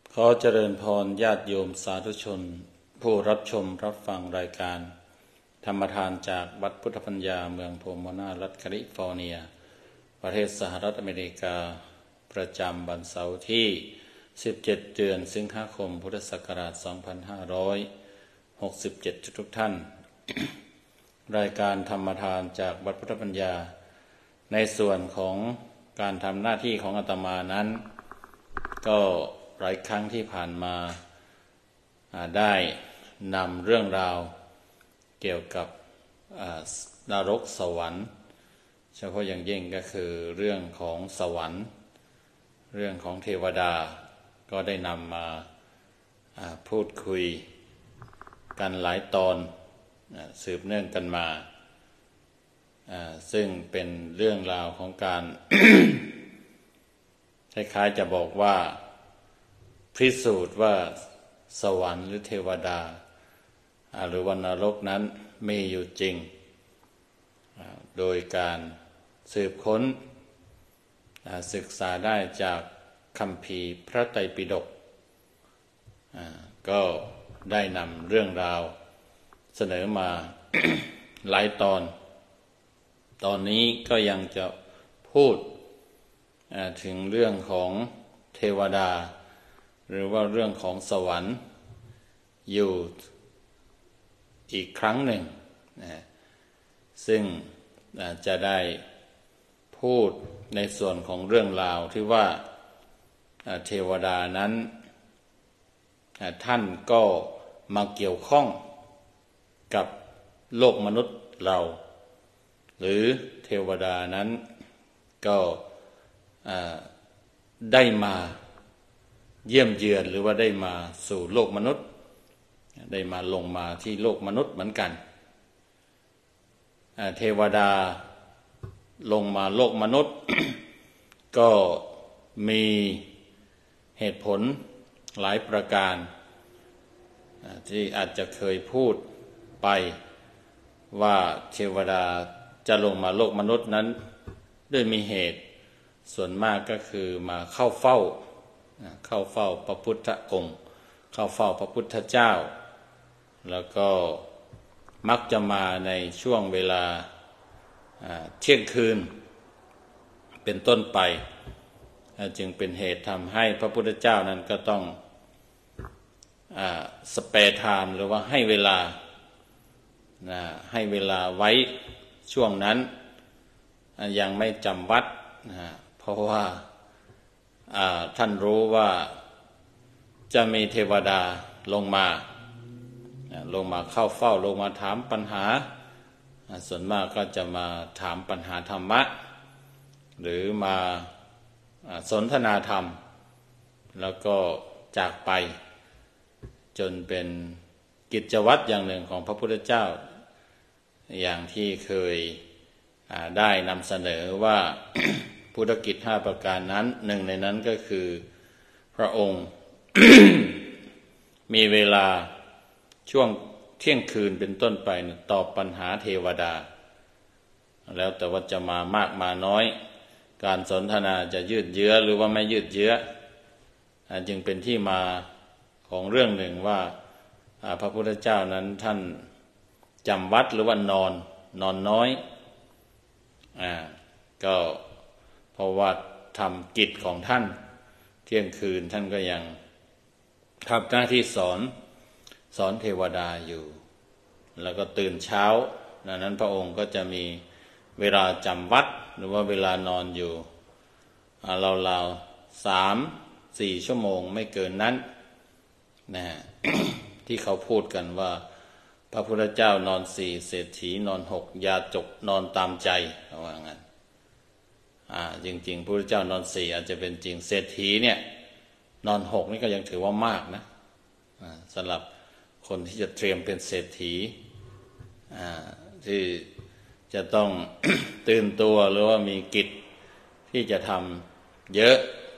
ขอเจริญพรญาติโยมสาธุชนผู้รับชมรับฟังรายการธรรมทานจากวัดพุทธปัญญาเมืองโพโมนารัฐแคลิฟอร์เนียประเทศสหรัฐอเมริกาประจำวันเสาร์ที่17เดือนสิงหาคมพุทธศักราช2567ทุกท่าน รายการธรรมทานจากวัดพุทธปัญญาในส่วนของการทำหน้าที่ของอาตมานั้นก็หลายครั้งที่ผ่านมาได้นำเรื่องราวเกี่ยวกับนรกสวรรค์เฉพาะอย่างยิ่งก็คือเรื่องของสวรรค์เรื่องของเทวดาก็ได้นำมาพูดคุยกันหลายตอนสืบเนื่องกันมาซึ่งเป็นเรื่องราวของการ คล้ายๆจะบอกว่าพิสูจน์ว่าสวรรค์หรือเทวดาหรือนรกนั้นมีอยู่จริงโดยการสืบค้นศึกษาได้จากคัมภีร์พระไตรปิฎกก็ได้นำเรื่องราวเสนอมา หลายตอนนี้ก็ยังจะพูดถึงเรื่องของเทวดาหรือว่าเรื่องของสวรรค์อยู่อีกครั้งหนึ่งซึ่งจะได้พูดในส่วนของเรื่องราวที่ว่าเทวดานั้นท่านก็มาเกี่ยวข้องกับโลกมนุษย์เราหรือเทวดานั้นก็ได้มาเยี่ยมเยือนหรือว่าได้มาสู่โลกมนุษย์ได้มาลงมาที่โลกมนุษย์เหมือนกันเทวดาลงมาโลกมนุษย์ ก็มีเหตุผลหลายประการที่อาจจะเคยพูดไปว่าเทวดาจะลงมาโลกมนุษย์นั้นด้วยมีเหตุส่วนมากก็คือมาเข้าเฝ้าพระพุทธองค์เข้าเฝ้าพระพุทธเจ้าแล้วก็มักจะมาในช่วงเวลาเที่ยงคืนเป็นต้นไปจึงเป็นเหตุทำให้พระพุทธเจ้านั้นก็ต้องสเปร์ไทม์หรือว่าให้เวลาไว้ช่วงนั้นยังไม่จำวัดเพราะว่าท่านรู้ว่าจะมีเทวดาลงมาเข้าเฝ้าลงมาถามปัญหาส่วนมากก็จะมาถามปัญหาธรรมะหรือมาสนทนาธรรมแล้วก็จากไปจนเป็นกิจวัตรอย่างหนึ่งของพระพุทธเจ้าอย่างที่เคยได้นำเสนอว่า พุทธกิจ5ประการนั้นหนึ่งในนั้นก็คือพระองค์ มีเวลาช่วงเที่ยงคืนเป็นต้นไปตอบปัญหาเทวดาแล้วแต่ว่าจะมามากมาน้อยการสนทนาจะยืดเยื้อหรือว่าไม่ยืดเยื้อจึงเป็นที่มาของเรื่องหนึ่งว่าพระพุทธเจ้านั้นท่านจำวัดหรือว่านอนน้อยก็เพราะว่าทำกิจของท่านเที่ยงคืนท่านก็ยังทำหน้าที่สอนเทวดาอยู่แล้วก็ตื่นเช้าดังนั้นพระองค์ก็จะมีเวลาจำวัดหรือว่าเวลานอนอยู่ราวๆ3-4 ชั่วโมงไม่เกินนั้นนะฮะ ที่เขาพูดกันว่าพระพุทธเจ้านอน4เศรษฐีนอน6ยาจกนอนตามใจว่างั้นจริงๆพระพุทธเจ้านอน4อาจจะเป็นจริงเศรษฐีเนี่ยนอน6นี่ก็ยังถือว่ามากนะสำหรับคนที่จะเตรียมเป็นเศรษฐีที่จะต้อง ตื่นตัวหรือว่ามีกิจที่จะทำเยอะ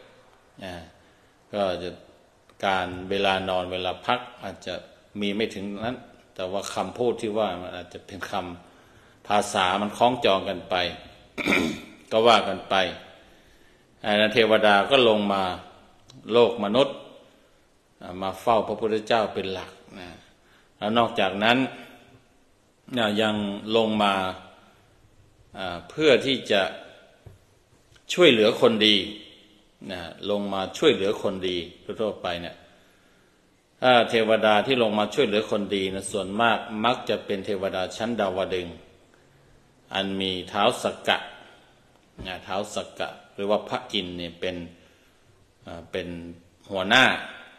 ก็จะการเวลานอนเวลาพักอาจจะมีไม่ถึงนั้นแต่ว่าคำพูดที่ว่ามันอาจจะเป็นคำภาษามันคล้องจองกันไป ก็ว่ากันไปเทวดาก็ลงมาโลกมนุษย์มาเฝ้าพระพุทธเจ้าเป็นหลักนะแล้วนอกจากนั้นยังลงมาเพื่อที่จะช่วยเหลือคนดีนะลงมาช่วยเหลือคนดีทั่วไปเนี่ยถ้าเทวดาที่ลงมาช่วยเหลือคนดีนะส่วนมากมักจะเป็นเทวดาชั้นดาวดึงส์อันมีท้าวสักกะท้าวสักกะหรือว่าพระอินทร์เนี่ยเป็นหัวหน้า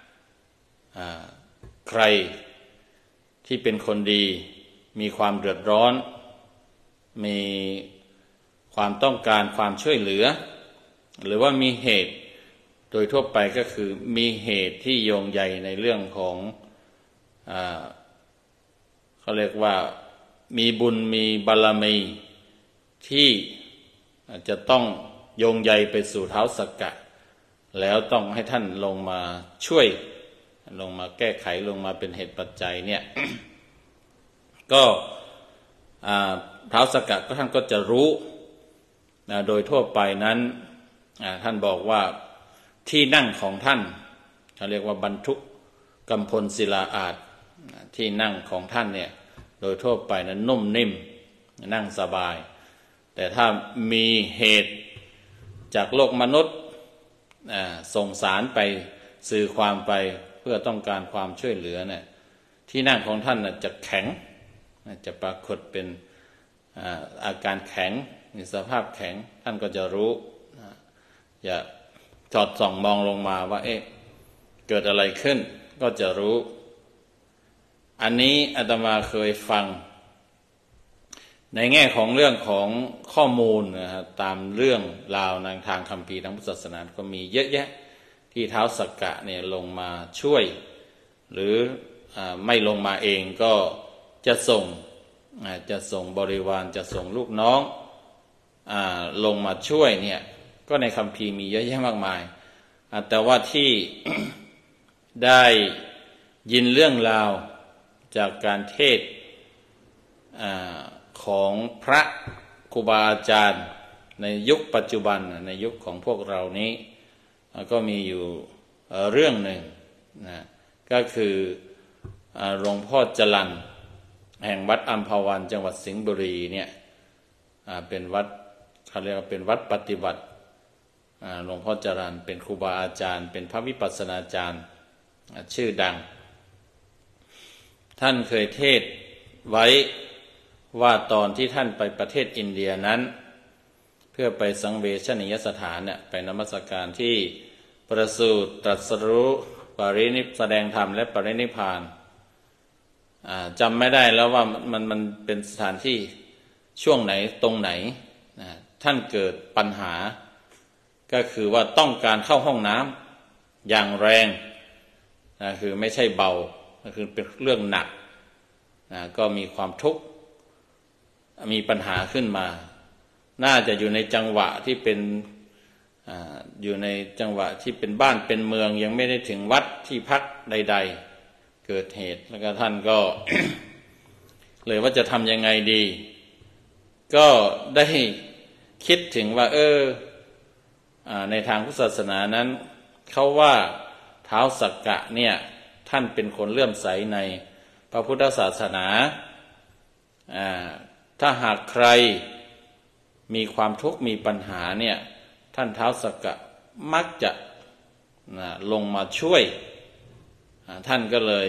ใครที่เป็นคนดีมีความเดือดร้อนมีความต้องการความช่วยเหลือหรือว่ามีเหตุโดยทั่วไปก็คือมีเหตุที่โยงใยในเรื่องของเขาเรียกว่ามีบุญมีบารมีที่จะต้องโยงใยไปสู่ท้าวสักกะแล้วต้องให้ท่านลงมาช่วยลงมาแก้ไขลงมาเป็นเหตุปัจจัยเนี่ย ก็ท้าวสักกะก็ท่านก็จะรู้โดยทั่วไปนั้นท่านบอกว่าที่นั่งของท่านเขาเรียกว่าบรรทุกัมพลศิลาอาสน์ที่นั่งของท่านเนี่ยโดยทั่วไปนั้นนุ่มนิ่มนั่งสบายแต่ถ้ามีเหตุจากโลกมนุษย์ส่งสารไปสื่อความไปเพื่อต้องการความช่วยเหลือเนี่ยที่นั่งของท่านจะแข็งจะปรากฏเป็นอาการแข็งมีสภาพแข็งท่านก็จะรู้อย่าจอดส่องมองลงมาว่าเกิดอะไรขึ้นก็จะรู้อันนี้อาตมาเคยฟังในแง่ของเรื่องของข้อมูลนะครับตามเรื่องราวในทางคัมภีร์ทางพุทธศาสนาก็มีเยอะแยะที่ท้าวสักกะเนี่ยลงมาช่วยหรือไม่ลงมาเองก็จะส่งบริวารจะส่งลูกน้องลงมาช่วยเนี่ยก็ในคัมภีร์มีเยอะแยะมากมายแต่ว่าที่ ได้ยินเรื่องราวจากการเทศของพระครูบาอาจารย์ในยุคปัจจุบันในยุคของพวกเรานี้ก็มีอยู่เรื่องหนึ่งนะก็คือหลวงพ่อจรัญแห่งวัดอัมพวันจังหวัดสิงห์บุรีเนี่ยเป็นวัดเขาเรียกว่าเป็นวัดปฏิบัติหลวงพ่อจรัญเป็นครูบาอาจารย์เป็นพระวิปัสสนาจารย์ชื่อดังท่านเคยเทศไว้ว่าตอนที่ท่านไปประเทศอินเดียนั้นเพื่อไปสังเวชนียสถานเนี่ยไปนมัสการที่ประสูติตรัสรู้แสดงธรรมและปรินิพพานจำไม่ได้แล้วว่ามันเป็นสถานที่ช่วงไหนตรงไหนท่านเกิดปัญหาก็คือว่าต้องการเข้าห้องน้ำอย่างแรงคือไม่ใช่เบาคือเป็นเรื่องหนักก็มีความทุกข์มีปัญหาขึ้นมาน่าจะอยู่ในจังหวะที่เป็นอยู่ในจังหวะที่เป็นบ้านเป็นเมืองยังไม่ได้ถึงวัดที่พักใดๆเกิดเหตุแล้วก็ท่านก็ เลยว่าจะทำยังไงดีก็ได้คิดถึงว่าในทางพุทธศาสนานั้นเขาว่าท้าวสักกะเนี่ยท่านเป็นคนเลื่อมใสในพระพุทธศาสนาถ้าหากใครมีความทุกข์มีปัญหาเนี่ยท่านท้าวสักกะมักจะลงมาช่วยท่านก็เลย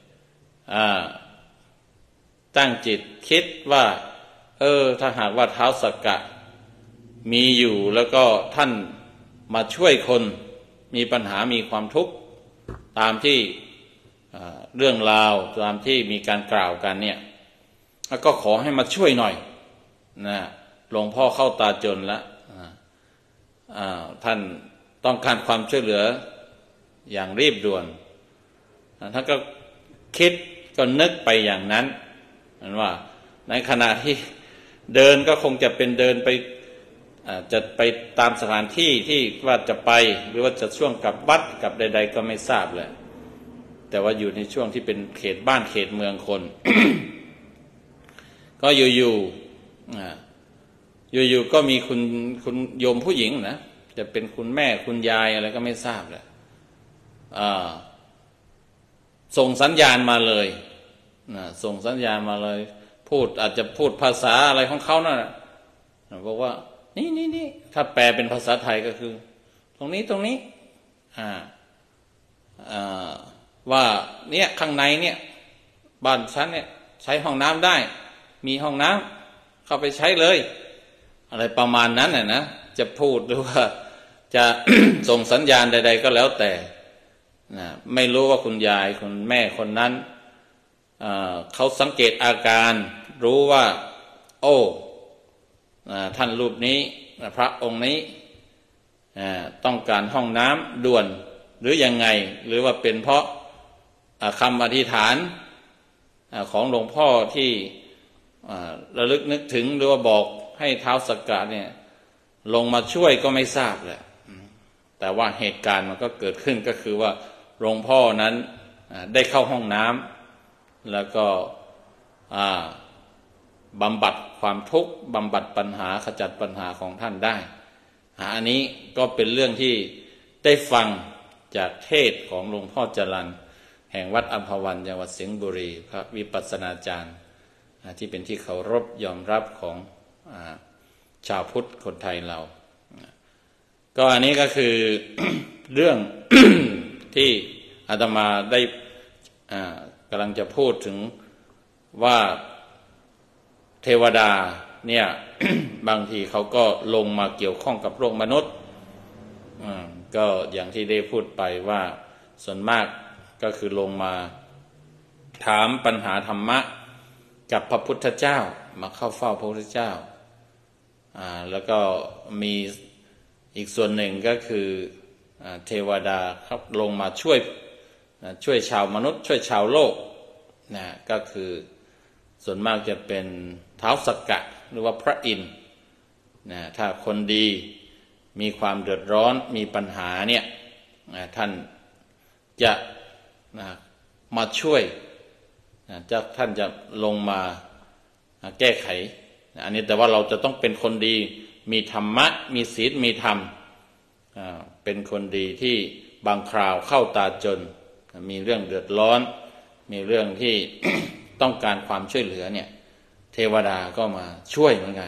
ตั้งจิตคิดว่าถ้าหากว่าท้าวสักกะมีอยู่แล้วก็ท่านมาช่วยคนมีปัญหามีความทุกข์ตามที่เรื่องราวตามที่มีการกล่าวกันเนี่ยแล้วก็ขอให้มาช่วยหน่อยนะหลวงพ่อเข้าตาจนแล้วท่านต้องการความช่วยเหลืออย่างรีบด่วนท่านก็คิดก็นึกไปอย่างนั้นนั้นว่าในขณะที่เดินก็คงจะเป็นเดินไปจะไปตามสถานที่ที่ว่าจะไปหรือว่าจะช่วงกลับวัดกลับใดๆก็ไม่ทราบเลยแต่ว่าอยู่ในช่วงที่เป็นเขตบ้านเขตเมืองคน ก็อยู่ก็มีคุณโยมผู้หญิงนะจะเป็นคุณแม่คุณยายอะไรก็ไม่ทราบเลยส่งสัญญาณมาเลยส่งสัญญาณมาเลยพูดอาจจะพูดภาษาอะไรของเขานั่นแหละบอกว่านี่ถ้าแปลเป็นภาษาไทยก็คือตรงนี้ว่าเนี่ยข้างในเนี่ยบ้านฉันเนี่ยใช้ห้องน้ำได้มีห้องน้ำเข้าไปใช้เลยอะไรประมาณนั้นนะจะพูดหรือว่าจะ ส่งสัญญาณใดๆก็แล้วแต่ไม่รู้ว่าคุณยายคุณแม่คนนั้นเขาสังเกตอาการรู้ว่าโอ้ท่านรูปนี้พระองค์นี้ต้องการห้องน้ำด่วนหรือยังไงหรือว่าเป็นเพราะคำอธิษฐานของหลวงพ่อที่ระลึกนึกถึงหรือว่าบอกให้ท้าวสักกะเนี่ยลงมาช่วยก็ไม่ทราบแหละแต่ว่าเหตุการณ์มันก็เกิดขึ้นก็คือว่าหลวงพ่อนั้นได้เข้าห้องน้ำแล้วก็บำบัดความทุกข์บำบัดปัญหาขจัดปัญหาของท่านได้อันนี้ก็เป็นเรื่องที่ได้ฟังจากเทศของหลวงพ่อจรัญแห่งวัดอัมพวันจังหวัดสิงห์บุรีพระวิปัสสนาจารย์ที่เป็นที่เคารพยอมรับของชาวพุทธคนไทยเราก็อันนี้ก็คือ เรื่อง ที่อาตมาได้กำลังจะพูดถึงว่าเทวดาเนี่ย บางทีเขาก็ลงมาเกี่ยวข้องกับโลกมนุษย์ก็อย่างที่ได้พูดไปว่าส่วนมากก็คือลงมาถามปัญหาธรรมะกับพระพุทธเจ้ามาเข้าเฝ้าพระพุทธเจ้าแล้วก็มีอีกส่วนหนึ่งก็คือเทวดาครับลงมาช่วยชาวมนุษย์ช่วยชาวโลกก็คือส่วนมากจะเป็นท้าวสักกะหรือว่าพระอินทร์ถ้าคนดีมีความเดือดร้อนมีปัญหาเนี่ยท่านจะมาช่วยท่านจะลงมาแก้ไขอันนี้แต่ว่าเราจะต้องเป็นคนดีมีธรรมะมีศีลมีธรรมเป็นคนดีที่บางคราวเข้าตาจนมีเรื่องเดือดร้อนมีเรื่องที่ ต้องการความช่วยเหลือเนี่ยเทวดาก็มาช่วยเหมือนกัน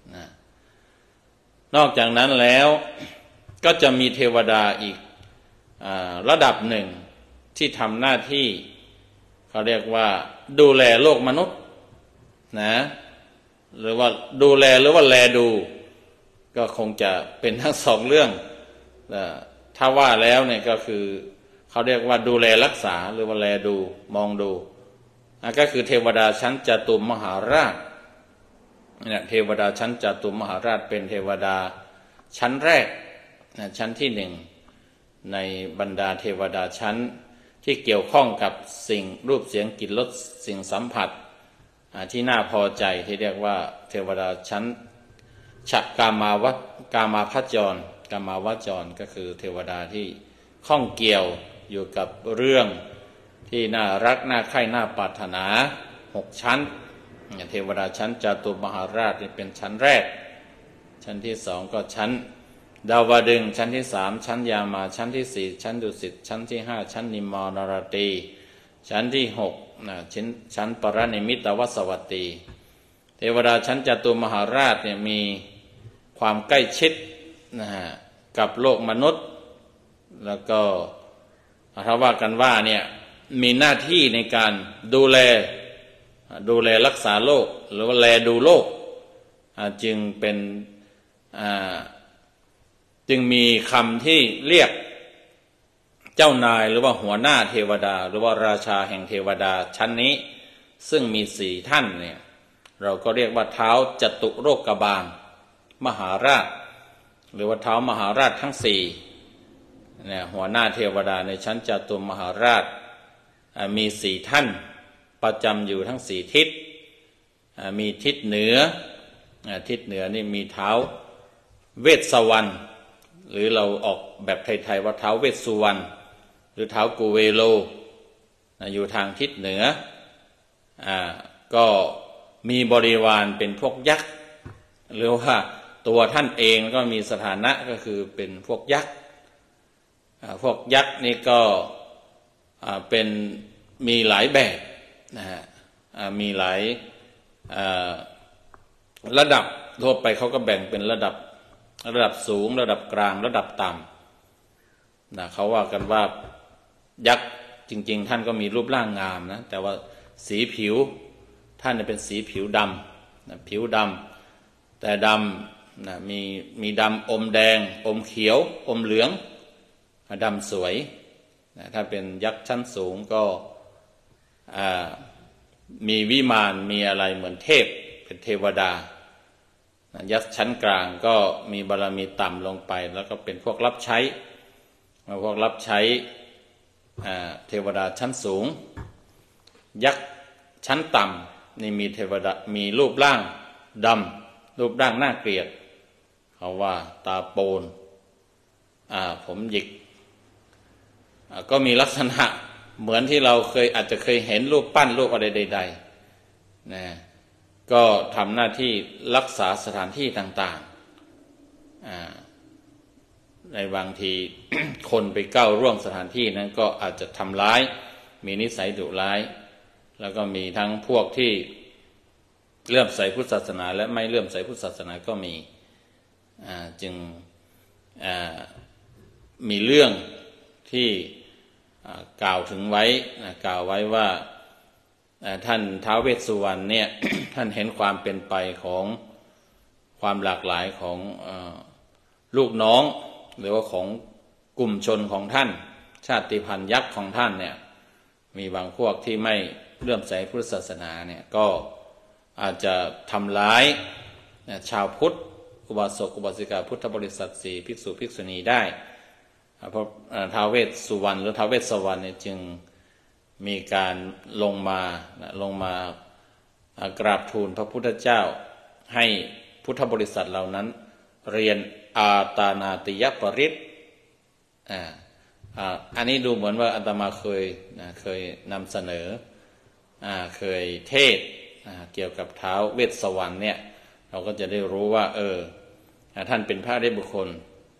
นอกจากนั้นแล้วก็จะมีเทวดาอีกระดับหนึ่งที่ทำหน้าที่เขาเรียกว่าดูแลโลกมนุษย์นะหรือว่าดูแลหรือว่าแลดูก็คงจะเป็นทั้งสองเรื่องถ้าว่าแล้วเนี่ยก็คือเขาเรียกว่าดูแลรักษาหรือว่าแลดูมองดูก็คือเทวดาชั้นจตุมหาราชเนี่ยเทวดาชั้นจตุมหาราชเป็นเทวดาชั้นแรกชั้นที่หนึ่งในบรรดาเทวดาชั้นที่เกี่ยวข้องกับสิ่งรูปเสียงกลิ่นรสสิ่งสัมผัสที่น่าพอใจที่เรียกว่าเทวดาชั้นกามาพจรกามาวจรก็คือเทวดาที่ข้องเกี่ยวอยู่กับเรื่องที่น่ารักน่าใคร่น่าปรารถนา6ชั้นเทวดาชั้นจตุมหาราชนี่เป็นชั้นแรกชั้นที่สองก็ชั้นดาวดึงส์ชั้นที่สามชั้นยามาชั้นที่สี่ชั้นดุสิตชั้นที่ห้าชั้นนิมมานรตีชั้นที่หกชั้นปรนิมิตวสวัตตีเทวดาชั้นจตุมหาราชเนี่ยมีความใกล้ชิดกับโลกมนุษย์แล้วก็ถ้าว่ากันว่าเนี่ยมีหน้าที่ในการดูแลรักษาโลกหรือว่าแลดูโลกจึงมีคำที่เรียกเจ้านายหรือว่าหัวหน้าเทวดาหรือว่าราชาแห่งเทวดาชั้นนี้ซึ่งมี4ท่านเนี่ยเราก็เรียกว่าท้าวจตุโลกบาลมหาราชหรือว่าท้าวมหาราชทั้ง4เนี่ยหัวหน้าเทวดาในชั้นจตุมหาราชมี4ท่านประจำอยู่ทั้ง4ทิศมีทิศเหนือนี่มีท้าวเวสสวรรณหรือเราออกแบบไทยๆว่าท้าวเวสสุวรรณหรือท้าวกุเวโลอยู่ทางทิศเหนือก็มีบริวารเป็นพวกยักษ์หรือว่าตัวท่านเองก็มีสถานะก็คือเป็นพวกยักษ์นี่ก็เป็นมีหลายแบบนะฮะมีหลายระดับทั่วไปเขาก็แบ่งเป็นระดับสูงระดับกลางระดับต่ำนะเขาว่ากันว่ายักษ์จริงๆท่านก็มีรูปร่างงามนะแต่ว่าสีผิวท่านเป็นสีผิวดำนะผิวดำแต่ดำนะมีดำอมแดงอมเขียวอมเหลืองดำสวยนะถ้าเป็นยักษ์ชั้นสูงก็มีวิมานมีอะไรเหมือนเทพเป็นเทวดายักษ์ชั้นกลางก็มีบารมีต่ำลงไปแล้วก็เป็นพวกรับใช้เทวดาชั้นสูงยักษ์ชั้นต่ำนี่มีเทวดามีรูปร่างดำรูปร่างน่าเกลียดเขาว่าตาโปนผมหยิกก็มีลักษณะเหมือนที่เราอาจจะเคยเห็นรูปปั้นรูปอะไรใดๆนะก็ทำหน้าที่รักษาสถานที่ต่างๆในบางที คนไปก้าวร่วงสถานที่นั้นก็อาจจะทำร้ายมีนิสัยดุร้ายแล้วก็มีทั้งพวกที่เลื่อมใสพุทธศาสนาและไม่เลื่อมใสพุทธศาสนาก็มีจึงมีเรื่องที่กล่าวไว้ว่าท่านท้าวเวสสุวรรณเนี่ย ท่านเห็นความเป็นไปของความหลากหลายของลูกน้องหรือว่าของกลุ่มชนของท่านชาติพันธุ์ยักษ์ของท่านเนี่ยมีบางพวกที่ไม่เลื่อมใสพุทธศาสนาเนี่ยก็อาจจะทำร้ายชาวพุทธอุบาสกอุบาสิกาพุทธบริษัท4ภิกษุภิกษุณีได้เพราะท้าวเวสสุวรรณหรือท้าวเวสสวรรณเนี่ยจึงมีการลงมากราบทูลพระพุทธเจ้าให้พุทธบริษัทเหล่านั้นเรียนอาตานาติยปริตอันนี้ดูเหมือนว่าอาตมาเคยนำเสนอเคยเทศเกี่ยวกับท้าวเวสสวรรณเนี่ยเราก็จะได้รู้ว่าท่านเป็นพระอริยบุคคล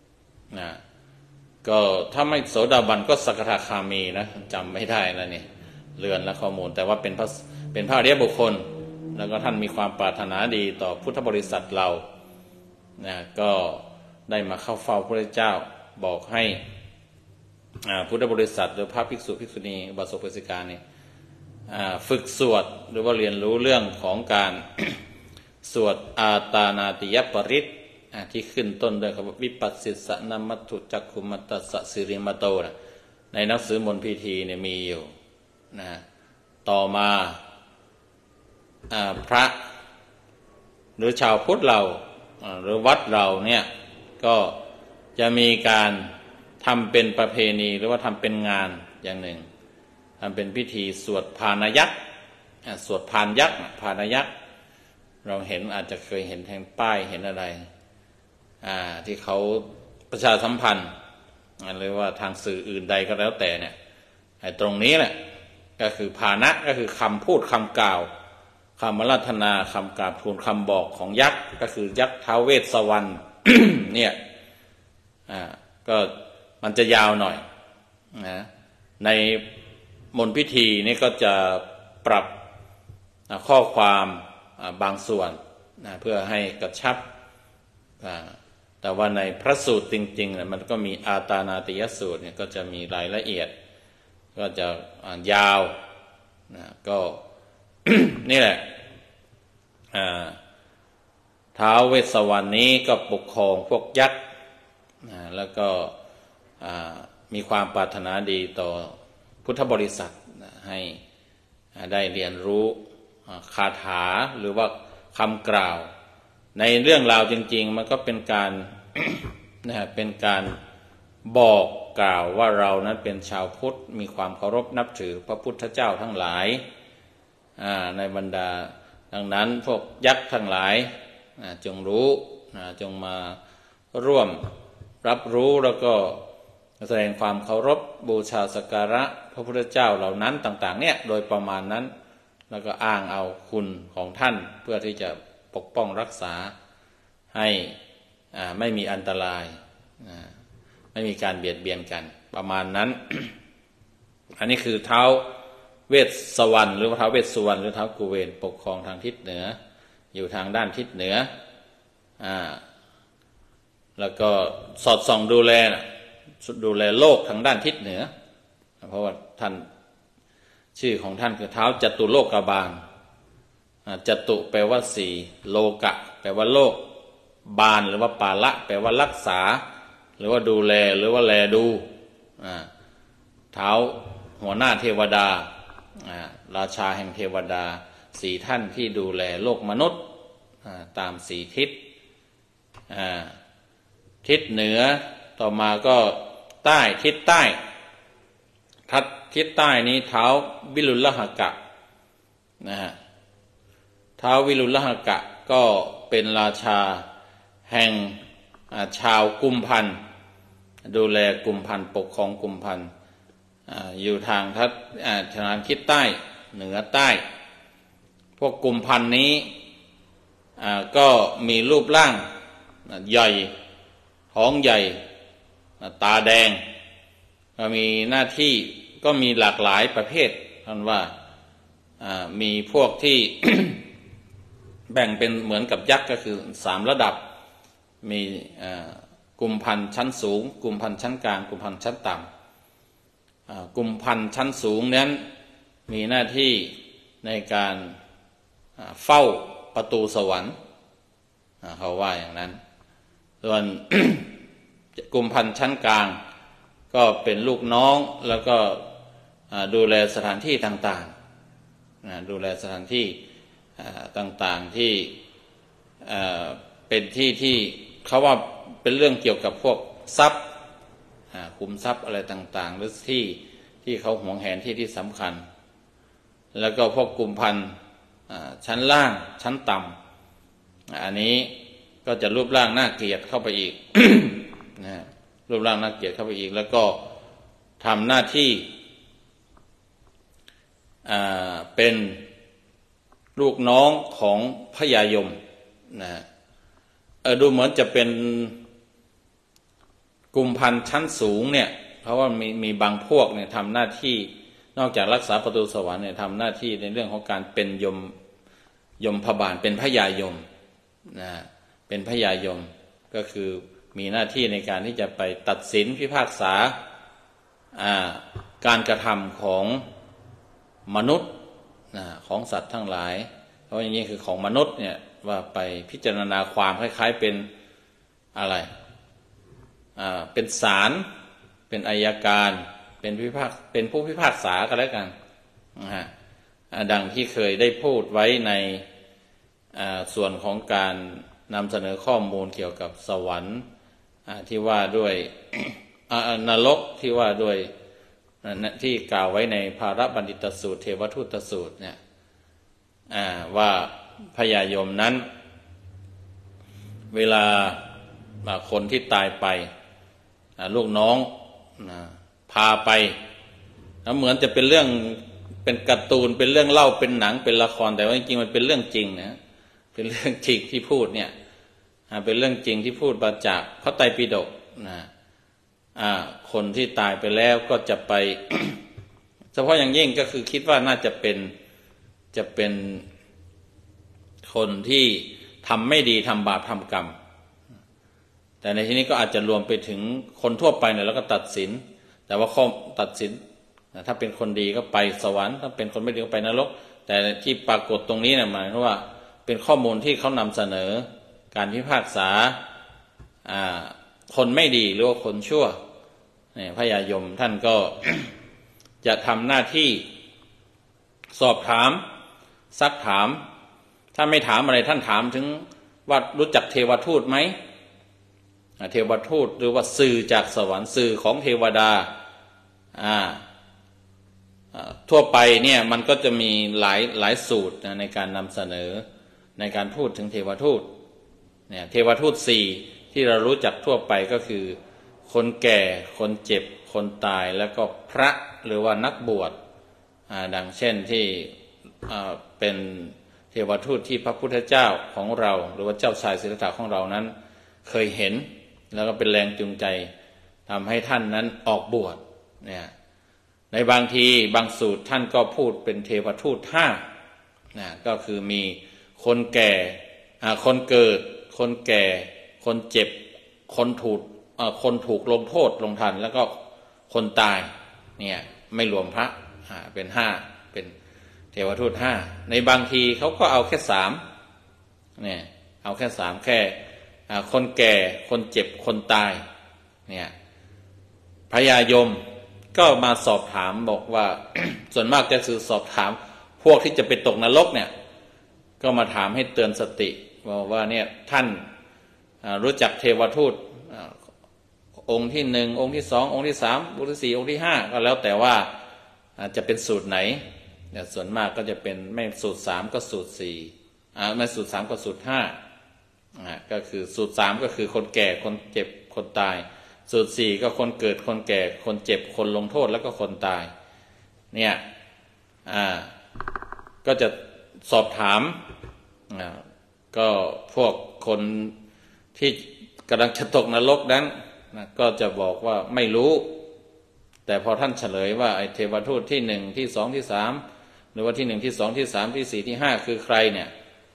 ก็ถ้าไม่โสดาบันก็สกทาคามีนะจำไม่ได้แล้วเนี่ยเลือนและข้อมูลแต่ว่าเป็นพระอริยบุคคลแล้วก็ท่านมีความปรารถนาดีต่อพุทธบริษัทเราก็ได้มาเข้าเฝ้าพระเจ้าบอกให้พุทธบริษัทหรือพระภิกษุภิกษุณีอุบาสกอุบาสิกาเนี่ยฝึกสวดหรือว่าเรียนรู้เรื่องของการ สวดอาตานาติยปริตที่ขึ้นต้นด้วยคำว่าวิปัสสิสนามัตถุจักขุมัตตสสิริมโตนะในหนังสือมนต์พิธีเนี่ยมีอยู่นะต่อมาพระหรือชาวพุทธเราหรือวัดเราเนี่ยก็จะมีการทำเป็นประเพณีหรือว่าทำเป็นงานอย่างหนึ่งทำเป็นพิธีสวดพานยักษ์สวดพานยักษ์พานยักษ์เราเห็นอาจจะเคยเห็นแทงป้ายเห็นอะไรที่เขาประชาสัมพันธ์หรือว่าทางสื่ออื่นใดก็แล้วแต่เนี่ยตรงนี้แหละก็คือภาณะก็คือคำพูดคำกล่าวคำอาราธนาคำกราบทูลคำบอกของยักษ์ก็คือยักษ์ท้าวเวสสวรรณ เนี่ยก็มันจะยาวหน่อยนะในมนต์พิธีนี่ก็จะปรับข้อความบางส่วนเพื่อให้กระชับแต่ว่าในพระสูตรจริงๆมันก็มีอาตานาติยสูตรเนี่ยก็จะมีรายละเอียดก็จะยาวก็ นี่แหละท้าวเวสสวรรณนี้ก็ปกครองพวกยักษ์แล้วก็มีความปรารถนาดีต่อพุทธบริษัทให้ได้เรียนรู้คาถาหรือว่าคำกล่าวในเรื่องราวจริงๆมันก็เป็นการ เป็นการบอกกล่าวว่าเรานั้นเป็นชาวพุทธมีความเคารพนับถือพระพุทธเจ้าทั้งหลายในบรรดาดังนั้นพวกยักษ์ทั้งหลายจงรู้จงมาร่วมรับรู้แล้วก็แสดงความเคารพบูชาสักการะพระพุทธเจ้าเหล่านั้นต่างๆเนี่ยโดยประมาณนั้นแล้วก็อ้างเอาคุณของท่านเพื่อที่จะปกป้องรักษาให้ไม่มีอันตรายไม่มีการเบียดเบียนกันประมาณนั้น อันนี้คือท้าวเวสสวรรณหรือว่าท้าวเวสสุวรรณหรือท้าวกุเวนปกครองทางทิศเหนืออยู่ทางด้านทิศเหนือแล้วก็สอดส่องดูแลโลกทางด้านทิศเหนือเพราะว่าท่านชื่อของท่านคือท้าวจตุโลกบาลจตุแปลว่าสี่โลกะแปลว่าโลกบาลหรือว่าปาละแปลว่ารักษาหรือว่าดูแลหรือว่าแลดูท้าวหัวหน้าเทวดาราชาแห่งเทวดาสี่ท่านที่ดูแลโลกมนุษย์ตามสี่ทิศทิศเหนือต่อมาก็ใต้ทิศใต้ทิศใต้นี้ท้าววิรุฬหกะนะฮะท้าววิรุฬหกะก็เป็นราชาแห่งชาวกุมพันธ์ดูแลกุมพันธ์ปกครองกุมพันธ์อยู่ทางทิศใต้เหนือใต้พวกกุมพันธ์นี้ก็มีรูปร่างใหญ่ท้องใหญ่ตาแดงก็มีหน้าที่ก็มีหลากหลายประเภทท่านว่ามีพวกที่ แบ่งเป็นเหมือนกับยักษ์ก็คือ3ระดับมีกุมพันธ์ชั้นสูงกุมพันธ์ชั้นกลางกุมพันธ์ชั้นต่ำกุมพันธ์ชั้นสูงนั้นมีหน้าที่ในการเฝ้าประตูสวรรค์เขาว่าอย่างนั้นส่วน กุมพันธ์ชั้นกลางก็เป็นลูกน้องแล้วก็ดูแลสถานที่ต่างๆดูแลสถานที่ต่างๆที่เป็นที่ที่เขาว่าเป็นเรื่องเกี่ยวกับพวกทรัพย์ขุมทรัพย์อะไรต่างๆหรือที่เขาหวงแหนที่สำคัญแล้วก็พวกกุมพันธ์ชั้นล่างชั้นต่ำอันนี้ก็จะรูปร่างน่าเกลียดเข้าไปอีก นะรูปร่างน่าเกลียดเข้าไปอีกแล้วก็ทำหน้าที่เป็นลูกน้องของพญายมนะดูเหมือนจะเป็นกุมพันธ์ชั้นสูงเนี่ยเพราะว่ามีบางพวกเนี่ยทำหน้าที่นอกจากรักษาประตูสวรรค์เนี่ยทำหน้าที่ในเรื่องของการเป็นยมพบาลเป็นพญายมนะเป็นพญายมก็คือมีหน้าที่ในการที่จะไปตัดสินพิพากษาการกระทำของมนุษย์ของสัตว์ทั้งหลายเพราะอย่างนี้คือของมนุษย์เนี่ยว่าไปพิจารณาความคล้ายๆเป็นอะไรเป็นศาลเป็นอัยการเป็นผู้พิพากษากันแล้วกันดังที่เคยได้พูดไว้ในส่วนของการนำเสนอข้อมูลเกี่ยวกับสวรรค์ที่ว่าด้วย นรกที่ว่าด้วยที่กล่าวไว้ในภารบัณฑิตสูตรเทวทูตสูตรเนี่ยว่าพญายมนั้นเวลาคนที่ตายไปลูกน้องพาไปแล้วเหมือนจะเป็นเรื่องเป็นการ์ตูนเป็นเรื่องเล่าเป็นหนังเป็นละครแต่ว่าจริงๆมันเป็นเรื่องจริงนะเป็นเรื่องจริงที่พูดเนี่ยเป็นเรื่องจริงที่พูดมาจากพระไตรปิฎกนะคนที่ตายไปแล้วก็จะไป เฉพาะอย่างยิ่งก็คือคิดว่าน่าจะเป็นคนที่ทำไม่ดีทำบาปทำกรรมแต่ในที่นี้ก็อาจจะรวมไปถึงคนทั่วไปเนี่ยแล้วก็ตัดสินแต่ว่าข้อตัดสินถ้าเป็นคนดีก็ไปสวรรค์ถ้าเป็นคนไม่ดีก็ไปนรกแต่ที่ปรากฏตรงนี้เนี่ยหมายถึงว่าเป็นข้อมูลที่เขานำเสนอการพิพากษาคนไม่ดีหรือว่าคนชั่วเนี่ยพญายมท่านก็ จะทำหน้าที่สอบถามซักถามถ้าไม่ถามอะไรท่านถามถึงว่ารู้จักเทวทูตไหมเทวทูตหรือว่าสื่อจากสวรรค์สื่อของเทวดาทั่วไปเนี่ยมันก็จะมีหลายสูตรในการนำเสนอในการพูดถึงเทวทูตเนี่ยเทวทูต4ที่เรารู้จักทั่วไปก็คือคนแก่คนเจ็บคนตายแล้วก็พระหรือว่านักบวชดังเช่นที่เป็นเทวทูตที่พระพุทธเจ้าของเราหรือว่าเจ้าชายสิทธัตถะของเรานั้นเคยเห็นแล้วก็เป็นแรงจูงใจทำให้ท่านนั้นออกบวชเนี่ยในบางทีบางสูตรท่านก็พูดเป็นเทวทูตห้าก็คือมีคนแก่คนเกิดคนแก่คนเจ็บคนถูกลงโทษลงทันแล้วก็คนตายเนี่ยไม่รวมพระเป็นห้าเป็นเทวทูตห้าในบางทีเขาก็เอาแค่สามเนี่ยเอาแค่สามแค่คนแก่คนเจ็บคนตายเนี่ยพญายมก็มาสอบถามบอกว่า ส่วนมากจะสอบถามพวกที่จะไปตกนรกเนี่ยก็มาถามให้เตือนสติบอกว่าเนี่ยท่านรู้จักเทวทูตองค์ที่หนึ่งองค์ที่สององค์ที่สามองค์ที่สี่องค์ที่ห้าก็แล้วแต่ว่าจะเป็นสูตรไหนเนี่ยส่วนมากก็จะเป็นไม่สูตรสามก็สูตรสี่ไม่สูตรสามก็สูตรห้าก็คือสูตรสามก็คือคนแก่คนเจ็บคนตายสูตรสี่ก็คนเกิดคนแก่คนเจ็บคนลงโทษแล้วก็คนตายเนี่ยก็จะสอบถามก็พวกคนที่กำลังจะตกนรกนั้นก็จะบอกว่าไม่รู้แต่พอท่านเฉลยว่าไอ้เทวทูตที่หนึ่งที่สองที่สามหรือว่าที่หนึ่งที่สองที่สามที่สี่ที่ห้าคือใครเนี่ย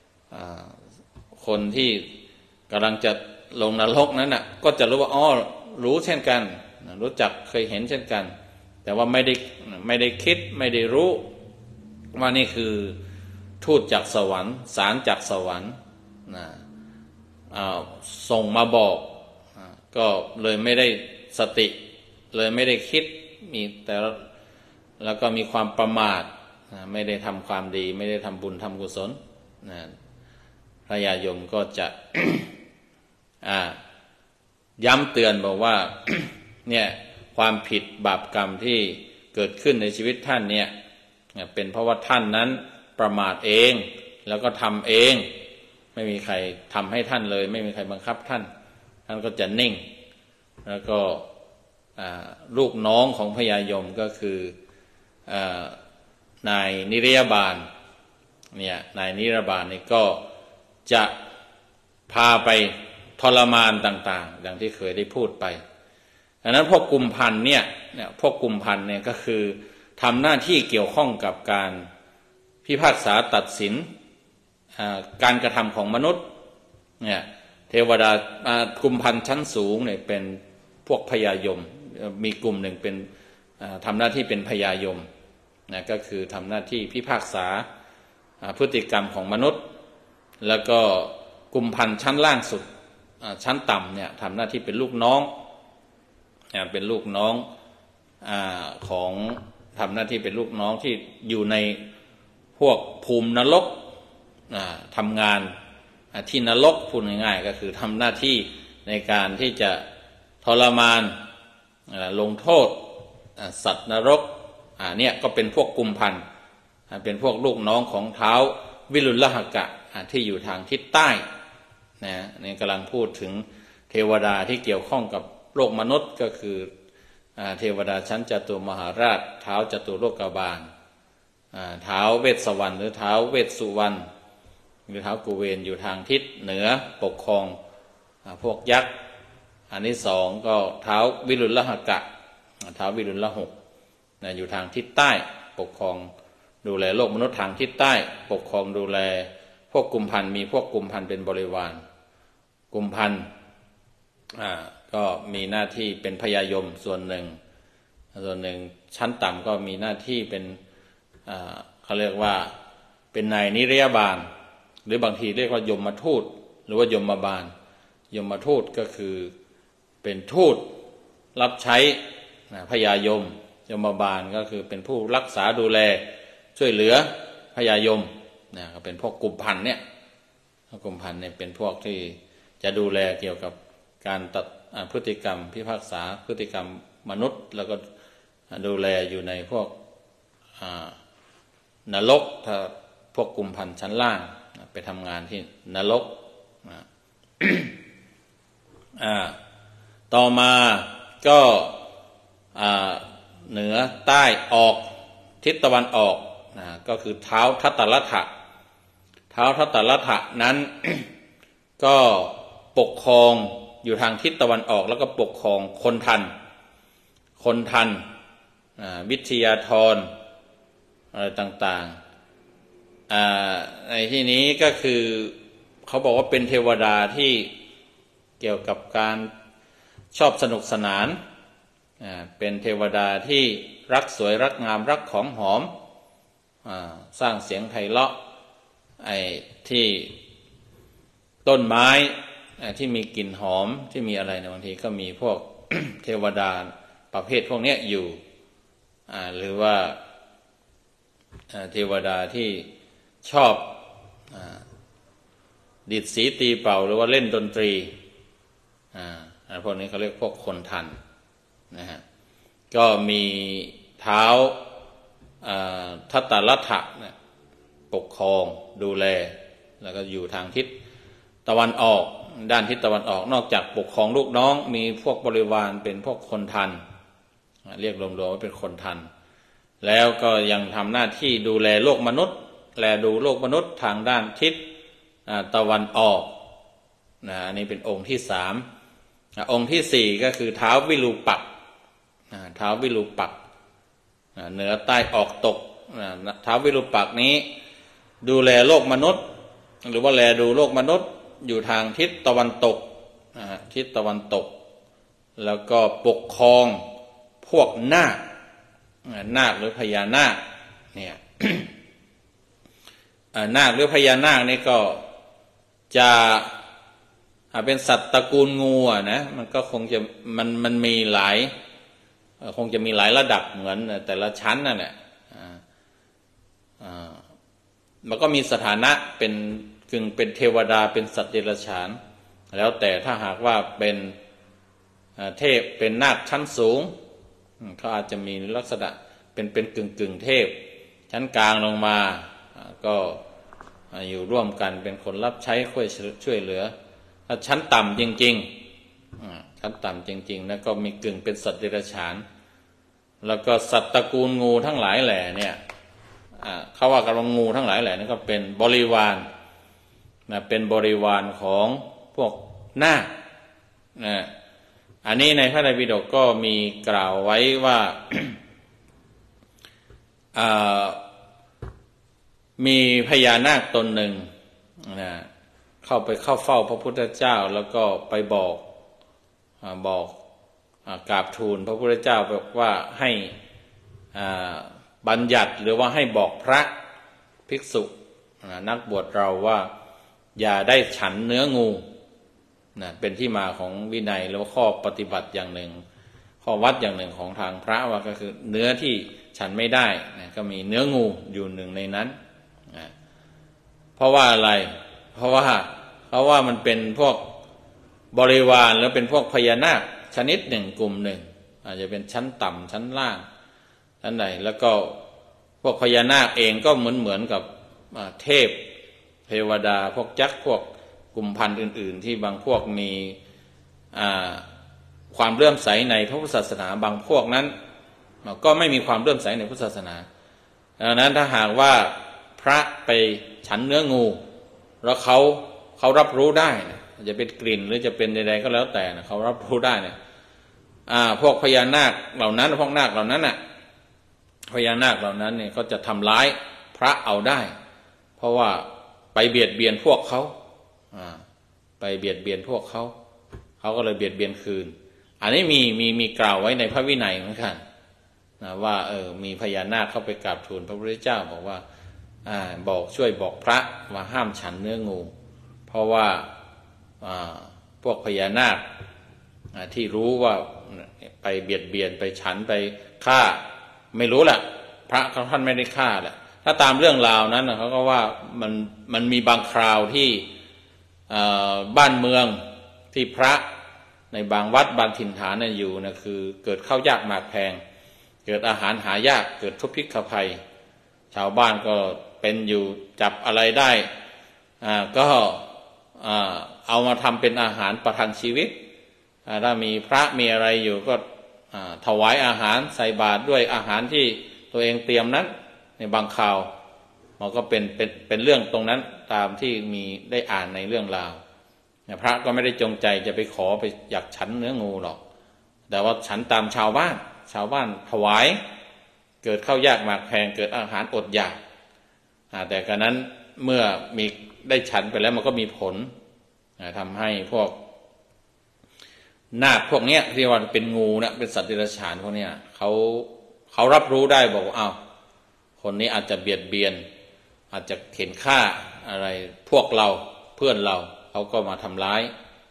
คนที่กำลังจะลงนรกนั้นก็จะรู้ว่าอ๋อรู้เช่นกันรู้จักเคยเห็นเช่นกันแต่ว่าไม่ได้คิดไม่ได้รู้ว่านี่คือทูตจากสวรรค์สารจากสวรรค์ส่งมาบอกก็เลยไม่ได้สติเลยไม่ได้คิดมีแต่แล้วก็มีความประมาทไม่ได้ทำความดีไม่ได้ทำบุญทำกุศลพระยายมก็จะ ย้ำเตือนบอกว่า เนี่ยความผิดบาปกรรมที่เกิดขึ้นในชีวิตท่านเนี่ยเป็นเพราะว่าท่านนั้นประมาทเองแล้วก็ทำเองไม่มีใครทำให้ท่านเลยไม่มีใครบังคับท่านก็จะนิ่งแล้วก็ลูกน้องของพญายมก็คือนายนิรยาบาลเนี่ยนายนิรยาบาลนี่ก็จะพาไปทรมานต่างๆดังที่เคยได้พูดไปดังนั้นพวกกุมพันธ์เนี่ยพวกกุมพันธ์เนี่ยก็คือทำหน้าที่เกี่ยวข้องกับการพิพากษาตัดสินการกระทำของมนุษย์เนี่ยเทวดากุมพันธ์ชั้นสูงเนี่ยเป็นพวกพญายมมีกลุ่มหนึ่งเป็นทำหน้าที่เป็นพญายมนะก็คือทำหน้าที่พิพากษาพฤติกรรมของมนุษย์แล้วก็กุมพันธ์ชั้นล่างสุดชั้นต่ำเนี่ยทำหน้าที่เป็นลูกน้องเป็นลูกน้องของทำหน้าที่เป็นลูกน้องที่อยู่ในพวกภูมินรกทำงานที่นรกพูดง่ายๆก็คือทำหน้าที่ในการที่จะทรมานลงโทษสัตว์นรกเนี่ยก็เป็นพวกกุมพันธ์เป็นพวกลูกน้องของท้าววิรุฬหกะที่อยู่ทางทิศใต้นะนี่กำลังพูดถึงเทวดาที่เกี่ยวข้องกับโลกมนุษย์ก็คือเทวดาชั้นจตุมหาราชท้าวจตุโลกบาลท้าวเวสสวรรณหรือท้าวเวสสุวรรณหรือท้าวกุเวนอยู่ทางทิศเหนือปกครองพวกยักษ์อันที่สองก็ท้าววิรุฬหกะท้าววิรุฬหกอยู่ทางทิศใต้ปกครองดูแลโลกมนุษย์ทางทิศใต้ปกครองดูแลพวกกุมพันธ์มีพวกกุมพันธ์เป็นบริวารกุมพันธ์ก็มีหน้าที่เป็นพญายมส่วนหนึ่งชั้นต่ำก็มีหน้าที่เป็นเขาเรียกว่าเป็นนายนิรยาบาลหรือบางทีเรียกว่ายมทูตหรือว่ายมบาลยมทูตก็คือเป็นทูตรับใช้พญายมยมบาลก็คือเป็นผู้รักษาดูแลช่วยเหลือพญายมก็เป็นพวกกุมพันธ์เนี่ยกุมพันธ์เนี่ยเป็นพวกที่จะดูแลเกี่ยวกับการตัดพฤติกรรมพิพากษาพฤติกรรมมนุษย์แล้วก็ดูแลอยู่ในพวกนรกถ้าพวกกุมพันธ์ชั้นล่างไปทำงานที่นรก ต่อมาก็เหนือใต้ออกทิศตะวันออกก็คือเท้าทัตตลัทธะเท้าทัตตลัทธะนั้น ก็ปกครองอยู่ทางทิศตะวันออกแล้วก็ปกครองคนทันวิทยาธรอะไรต่างๆในที่นี้ก็คือเขาบอกว่าเป็นเทวดาที่เกี่ยวกับการชอบสนุกสนานเป็นเทวดาที่รักสวยรักงามรักของหอมสร้างเสียงไพเราะที่ต้นไม้ที่มีกลิ่นหอมที่มีอะไรบางทีก็มีพวก เทวดาประเภทพวกนี้อยู่หรือว่าเทวดาที่ชอบดีดสีตีเป่าหรือว่าเล่นดนตรีพวกนี้เขาเรียกพวกคนทันนะฮะก็มีเท้าทัตตลัทธะปกครองดูแลแล้วก็อยู่ทางทิศตะวันออกด้านทิศตะวันออกนอกจากปกครองลูกน้องมีพวกบริวารเป็นพวกคนทันเรียกรวมๆว่าเป็นคนทันแล้วก็ยังทำหน้าที่ดูแลโลกมนุษย์แลดูโลกมนุษย์ทางด้านทิศตะวันออกอันนี้เป็นองค์ที่สามองค์ที่สี่ก็คือท้าววิรูปักษ์ท้าววิรูปักษ์เหนือใต้ออกตกท้าววิรูปักษ์นี้ดูแลโลกมนุษย์หรือว่าแลดูโลกมนุษย์อยู่ทางทิศตะวันตกทิศตะวันตกแล้วก็ปกครองพวกนาคนาคหรือพญานาคเนี่ย นาคหรือพญานาคนี่ก็จะเป็นสัตว์ตระกูลงูนะมันก็คงจะมันมีหลายคงจะมีหลายระดับเหมือนแต่ละชั้นนั่นแหละมันก็มีสถานะเป็นกึ่งเป็นเทวดาเป็นสัตว์เดรัจฉานแล้วแต่ถ้าหากว่าเป็นเทพเป็นนาคชั้นสูงเขาอาจจะมีลักษณะเป็นกึ่งเทพชั้นกลางลงมาก็อยู่ร่วมกันเป็นคนรับใช้ช่วยเหลือถ้าชั้นต่ำจริงๆชั้นต่ำจริงๆแล้วก็มีกึ่งเป็นสัตว์เดรัจฉานแล้วก็สัตว์ตระกูลงูทั้งหลายแหล่เนี่ยเขาว่ากันว่างูทั้งหลายแหล่นี่ก็เป็นบริวารเป็นบริวารของพวกนาคอันนี้ในพระไตรปิฎกก็มีกล่าวไว้ว่า มีพญานาคตนหนึ่งเข้าเฝ้าพระพุทธเจ้าแล้วก็ไปบอกกราบทูลพระพุทธเจ้าบอกว่าให้บัญญัติหรือว่าให้บอกพระภิกษุนักบวชเราว่าอย่าได้ฉันเนื้องูเป็นที่มาของวินัยแล้วข้อปฏิบัติอย่างหนึ่งข้อวัดอย่างหนึ่งของทางพระว่าก็คือเนื้อที่ฉันไม่ได้ก็มีเนื้องูอยู่หนึ่งในนั้นเพราะว่าอะไรเพราะว่ามันเป็นพวกบริวารแล้วเป็นพวกพญานาคชนิดหนึ่งกลุ่มหนึ่งอาจจะเป็นชั้นต่ำชั้นล่างชั้นไหนแล้วก็พวกพญานาคเองก็เหมือนกับเทพเทวดาพวกยักษ์พวกกลุ่มพันธุ์อื่นๆที่บางพวกมีความเลื่อมใสในพระพุทธศาสนาบางพวกนั้นก็ไม่มีความเลื่อมใสในพุทธศาสนาดังนั้นถ้าหากว่าพระไปฉันเนื้องูแล้วเขารับรู้ได้จะเป็นกลิ่นหรือจะเป็นใดๆก็แล้วแต่เขารับรู้ได้เนี่ยพวกพญานาคเหล่านั้นพวกนาคเหล่านั้นพญานาคเหล่านั้นเนี่ยก็จะทำร้ายพระเอาได้เพราะว่าไปเบียดเบียนพวกเขาไปเบียดเบียนพวกเขาก็เลยเบียดเบียนคืนอันนี้มีกล่าวไว้ในพระวินัยเหมือนกันว่ามีพญานาคเข้าไปกราบทูลพระพุทธเจ้าบอกว่าช่วยบอกพระว่าห้ามฉันเนื้องูเพราะว่าพวกพญานาคที่รู้ว่าไปเบียดเบียนไปฉันไปฆ่าไม่รู้แหละพระท่านไม่ได้ฆ่าแหละถ้าตามเรื่องราวนั้นเขาก็ว่ามันมีบางคราวที่บ้านเมืองที่พระในบางวัดบางถิ่นฐานอยู่คือเกิดข้าวยากหมากแพงเกิดอาหารหายากเกิดทุพพิกภัยชาวบ้านก็เป็นอยู่จับอะไรได้ก็เอามาทำเป็นอาหารประทังชีวิตถ้ามีพระมีอะไรอยู่ก็ถวายอาหารใส่บาตรด้วยอาหารที่ตัวเองเตรียมนั้นในบางข่าวมันก็เป็นเรื่องตรงนั้นตามที่มีได้อ่านในเรื่องราวพระก็ไม่ได้จงใจจะไปขอไปอยากฉันเนื้องูหรอกแต่ว่าฉันตามชาวบ้านถวายเกิดข้าวยากหมากแพงเกิดอาหารอดอยากแต่การนั้นเมื่อมีได้ฉันไปแล้วมันก็มีผลทำให้พวกนาคพวกเนี้ยที่ว่าเป็นงูนะเป็นสัตว์เดรัจฉานพวกเนี้ยเขารับรู้ได้บอกว่าอ้าวคนนี้อาจจะเบียดเบียนอาจจะเข็นฆ่าอะไรพวกเราเพื่อนเราเขาก็มาทำร้าย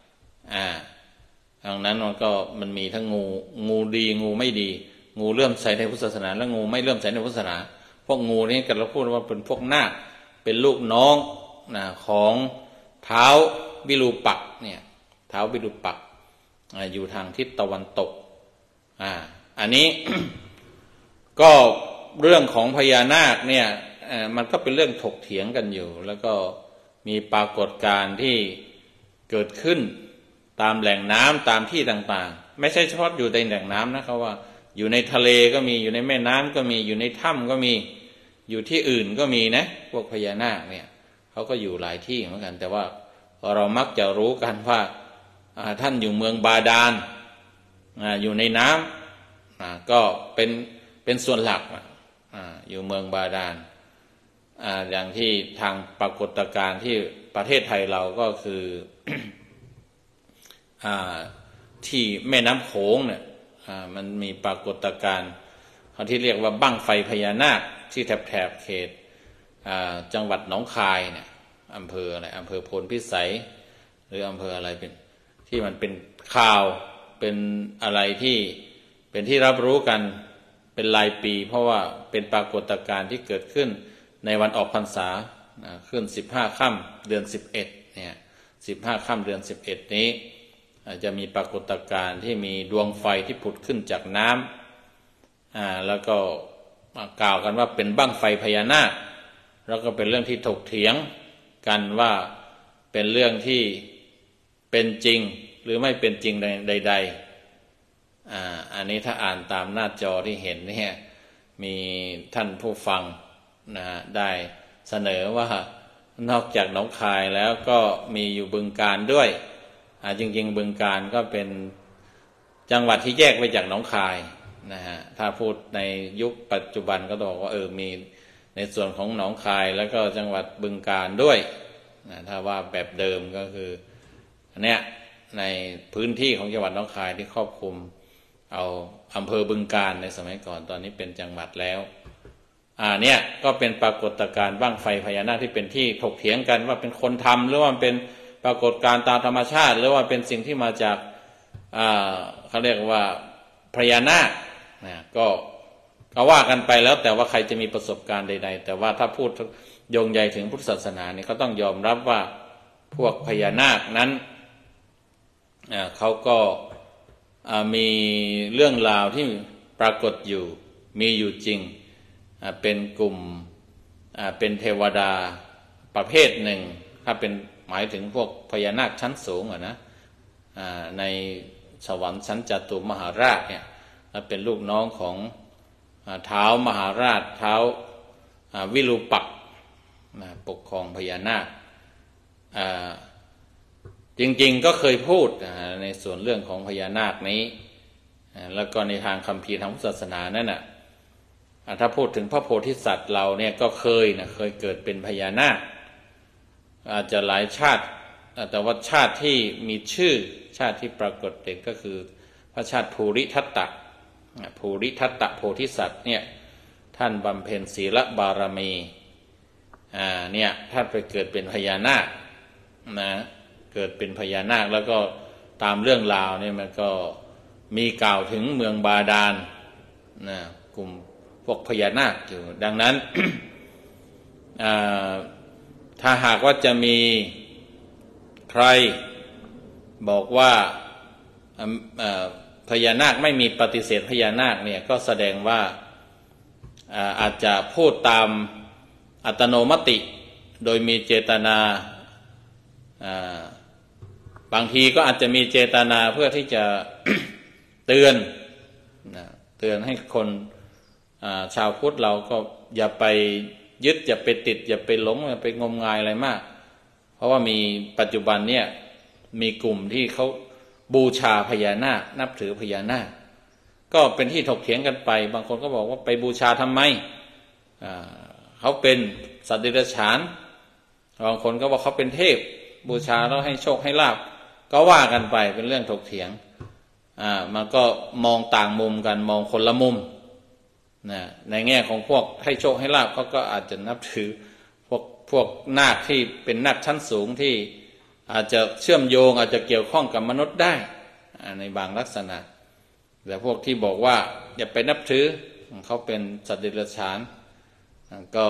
ดังนั้นมันมีทั้งงูดีงูไม่ดีงูเลื่อมใสในพุทธศาสนาและงูไม่เลื่อมใสในพุทธศาสนาพวกงูนี้กันเราพูดว่าเป็นพวกนาคเป็นลูกน้องของท้าววิรูปักษ์เนี่ยท้าววิรูปักษ์อยู่ทางทิศตะวันตกอันนี้ ก็เรื่องของพญานาคเนี่ยมันก็เป็นเรื่องถกเถียงกันอยู่แล้วก็มีปรากฏการณ์ที่เกิดขึ้นตามแหล่งน้ำตามที่ต่างๆไม่ใช่เฉพาะอยู่ในแหล่งน้ำนะครับว่าอยู่ในทะเลก็มีอยู่ในแม่น้ำก็มีอยู่ในถ้ำก็มีอยู่ที่อื่นก็มีนะพวกพญานาคเนี่ยเขาก็อยู่หลายที่เหมือนกันแต่ว่าเรามักจะรู้กันว่าท่านอยู่เมืองบาดาลอยู่ในน้ำก็เป็นส่วนหลักอยู่เมืองบาดาลอย่างที่ทางปรากฏการณ์ที่ประเทศไทยเราก็คือ ที่แม่น้ำโขงเนี่ยมันมีปรากฏการณ์ที่เรียกว่าบั้งไฟพญานาคที่แถบเขตจังหวัดหนองคายเนี่ยอำเภออะไรอำเภอโพนพิสัยหรืออำเภออะไรเป็นที่มันเป็นข่าวเป็นอะไรที่เป็นที่รับรู้กันเป็นรายปีเพราะว่าเป็นปรากฏการณ์ที่เกิดขึ้นในวันออกพรรษาขึ้น15 ค่ำเดือน11เนี่ย15 ค่ำเดือน11นี้จะมีปรากฏการณ์ที่มีดวงไฟที่ผุดขึ้นจากน้ำแล้วก็กล่าวกันว่าเป็นบั้งไฟพญานาคแล้วก็เป็นเรื่องที่ถกเถียงกันว่าเป็นเรื่องที่เป็นจริงหรือไม่เป็นจริงใดๆอันนี้ถ้าอ่านตามหน้าจอที่เห็นเนี่ยมีท่านผู้ฟังได้เสนอว่านอกจากหนองคายแล้วก็มีอยู่บึงกาฬด้วยจริงๆบึงกาฬก็เป็นจังหวัดที่แยกไปจากหนองคายนะฮะถ้าพูดในยุคปัจจุบันก็ต้องบอกว่ามีในส่วนของหนองคายแล้วก็จังหวัดบึงกาฬด้วยถ้าว่าแบบเดิมก็คืออันเนี้ยในพื้นที่ของจังหวัดหนองคายที่ครอบคลุมเอาอำเภอบึงกาฬในสมัยก่อนตอนนี้เป็นจังหวัดแล้วเนี่ยก็เป็นปรากฏการณ์บั้งไฟพญานาคที่เป็นที่ถกเถียงกันว่าเป็นคนทำหรือว่าเป็นปรากฏการณ์ตามธรรมชาติหรือว่าเป็นสิ่งที่มาจากเขาเรียกว่าพญานาคก็ว่ากันไปแล้วแต่ว่าใครจะมีประสบการณ์ใดๆแต่ว่าถ้าพูดโยงใยถึงพุทธศาสนาเนี่ยก็ต้องยอมรับว่าพวกพญานาคนั้นเขาก็มีเรื่องราวที่ปรากฏอยู่มีอยู่จริงเป็นกลุ่มเป็นเทวดาประเภทหนึ่งถ้าเป็นหมายถึงพวกพญานาคชั้นสูงนะในสวรรค์ชั้นจตุมหาราชเนี่ยเป็นลูกน้องของท้าวมหาราชท้าววิรูปักษ์ปกครองพญานาคจริงๆก็เคยพูดในส่วนเรื่องของพญานาคนี้แล้วก็ในทางคัมภีร์ทางพุทธศาสนานั่นน่ะถ้าพูดถึงพระโพธิสัตว์เราเนี่ยก็เคยเกิดเป็นพญานาคอาจจะหลายชาติแต่ว่าชาติที่มีชื่อชาติที่ปรากฏเด่นก็คือพระชาติภูริทัตตะโพธิสัตว์เนี่ยท่านบำเพ็ญศีลบารมีเนี่ยท่านไปเกิดเป็นพญานาคเกิดเป็นพญานาคแล้วก็ตามเรื่องราวเนี่ยมันก็มีกล่าวถึงเมืองบาดาลกลุ่มพวกพญานาคอยู่ดังนั้น ถ้าหากว่าจะมีใครบอกว่าพญานาคไม่มีปฏิเสธพญานาคเนี่ยก็แสดงว่าอาจจะพูดตามอัตโนมัติโดยมีเจตนาบางทีก็อาจจะมีเจตนาเพื่อที่จะ เตือนให้คนชาวพุทธเราก็อย่าไปยึดอย่าไปติดอย่าไปหลงอย่าไปงมงายอะไรมากเพราะว่ามีปัจจุบันเนี่ยมีกลุ่มที่เขาบูชาพญานาคนับถือพญานาคก็เป็นที่ถกเถียงกันไปบางคนก็บอกว่าไปบูชาทำไมเขาเป็นสัตว์เดรัจฉานบางคนก็บอกเขาเป็นเทพบูชาแล้วให้โชคให้ลาภก็ว่ากันไปเป็นเรื่องถกเถียงมันก็มองต่างมุมกันมองคนละมุมนะในแง่ของพวกให้โชคให้ลาภเขาก็อาจจะนับถือพวกนาคที่เป็นนาคชั้นสูงที่อาจจะเชื่อมโยงอาจจะเกี่ยวข้องกับมนุษย์ได้ในบางลักษณะแต่พวกที่บอกว่าอย่าไปนับถือเขาเป็นสัตว์เดรัจฉานก็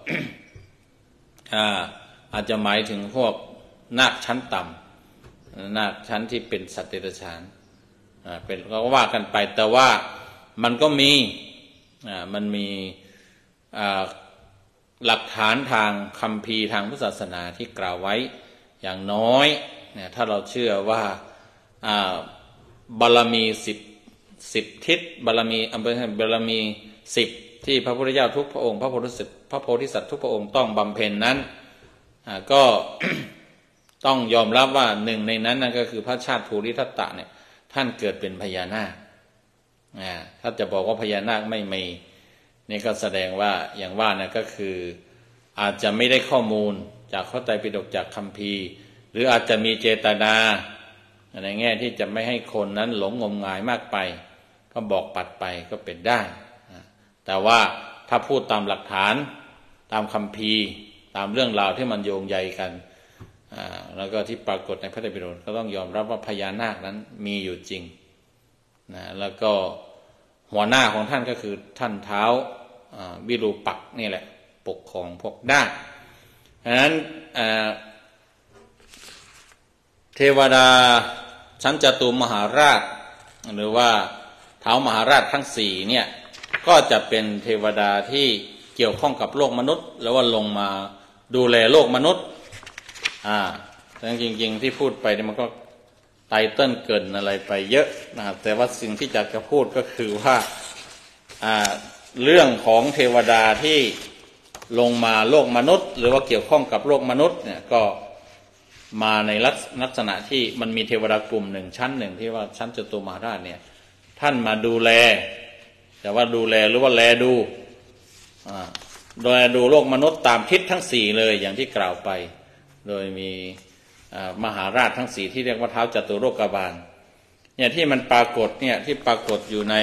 อาจจะหมายถึงพวกนาคชั้นต่ำนาคชั้นที่เป็นสัตว์เดรัจฉานเป็นก็ว่ากันไปแต่ว่ามันก็มีหลักฐานทางคัมภีร์ทางพุทธศาสนาที่กล่าวไว้อย่างน้อยเนี่ยถ้าเราเชื่อว่าบารมี10ทิศบารมี10ที่พระพุทธเจ้าทุกพระองค์พระโพธิสัตว์ทุกพระองค์ต้องบำเพ็ญนั้นก็ ต้องยอมรับว่าหนึ่งในนั้นนั่นก็คือพระชาติภูริทัตตะเนี่ยท่านเกิดเป็นพญานาคถ้าจะบอกว่าพญานาคไม่มีนี่ก็แสดงว่าอย่างว่านะก็คืออาจจะไม่ได้ข้อมูลจากพระไตรปิฎกจากคัมภีร์หรืออาจจะมีเจตนาในแง่ที่จะไม่ให้คนนั้นหลงงมงายมากไปก็บอกปัดไปก็เป็นได้แต่ว่าถ้าพูดตามหลักฐานตามคัมภีร์ตามเรื่องราวที่มันโยงใยกันแล้วก็ที่ปรากฏในพระไตรปิฎกก็ต้องยอมรับว่าพญานาคนั้นมีอยู่จริงนะแล้วก็หัวหน้าของท่านก็คือท่านท้าววิรูปักษ์นี่แหละปกครองพวกนาคดังนั้นเทวดาชั้นจตุมหาราชหรือว่าท้าวมหาราชทั้งสี่เนี่ยก็จะเป็นเทวดาที่เกี่ยวข้องกับโลกมนุษย์แล้วว่าลงมาดูแลโลกมนุษย์แต่จริงๆที่พูดไปเนี่ยมันก็ไตเติ้ลเกินอะไรไปเยอะนะครับแต่ว่าสิ่งที่จะพูดก็คือว่าเรื่องของเทวดาที่ลงมาโลกมนุษย์หรือว่าเกี่ยวข้องกับโลกมนุษย์เนี่ยก็มาในลักษณะที่มันมีเทวดากลุ่มหนึ่งชั้นหนึ่งที่ว่าชั้นจตุมหาราชเนี่ยท่านมาดูแลแต่ว่าดูแลหรือว่าแลดูโดยดูโลกมนุษย์ตามทิศทั้งสี่เลยอย่างที่กล่าวไปโดยมีมหาราชทั้งสี่ที่เรียกว่าท้าวจตุโลกบาลเนี่ยที่มันปรากฏเนี่ยที่ปรากฏอยู่ใน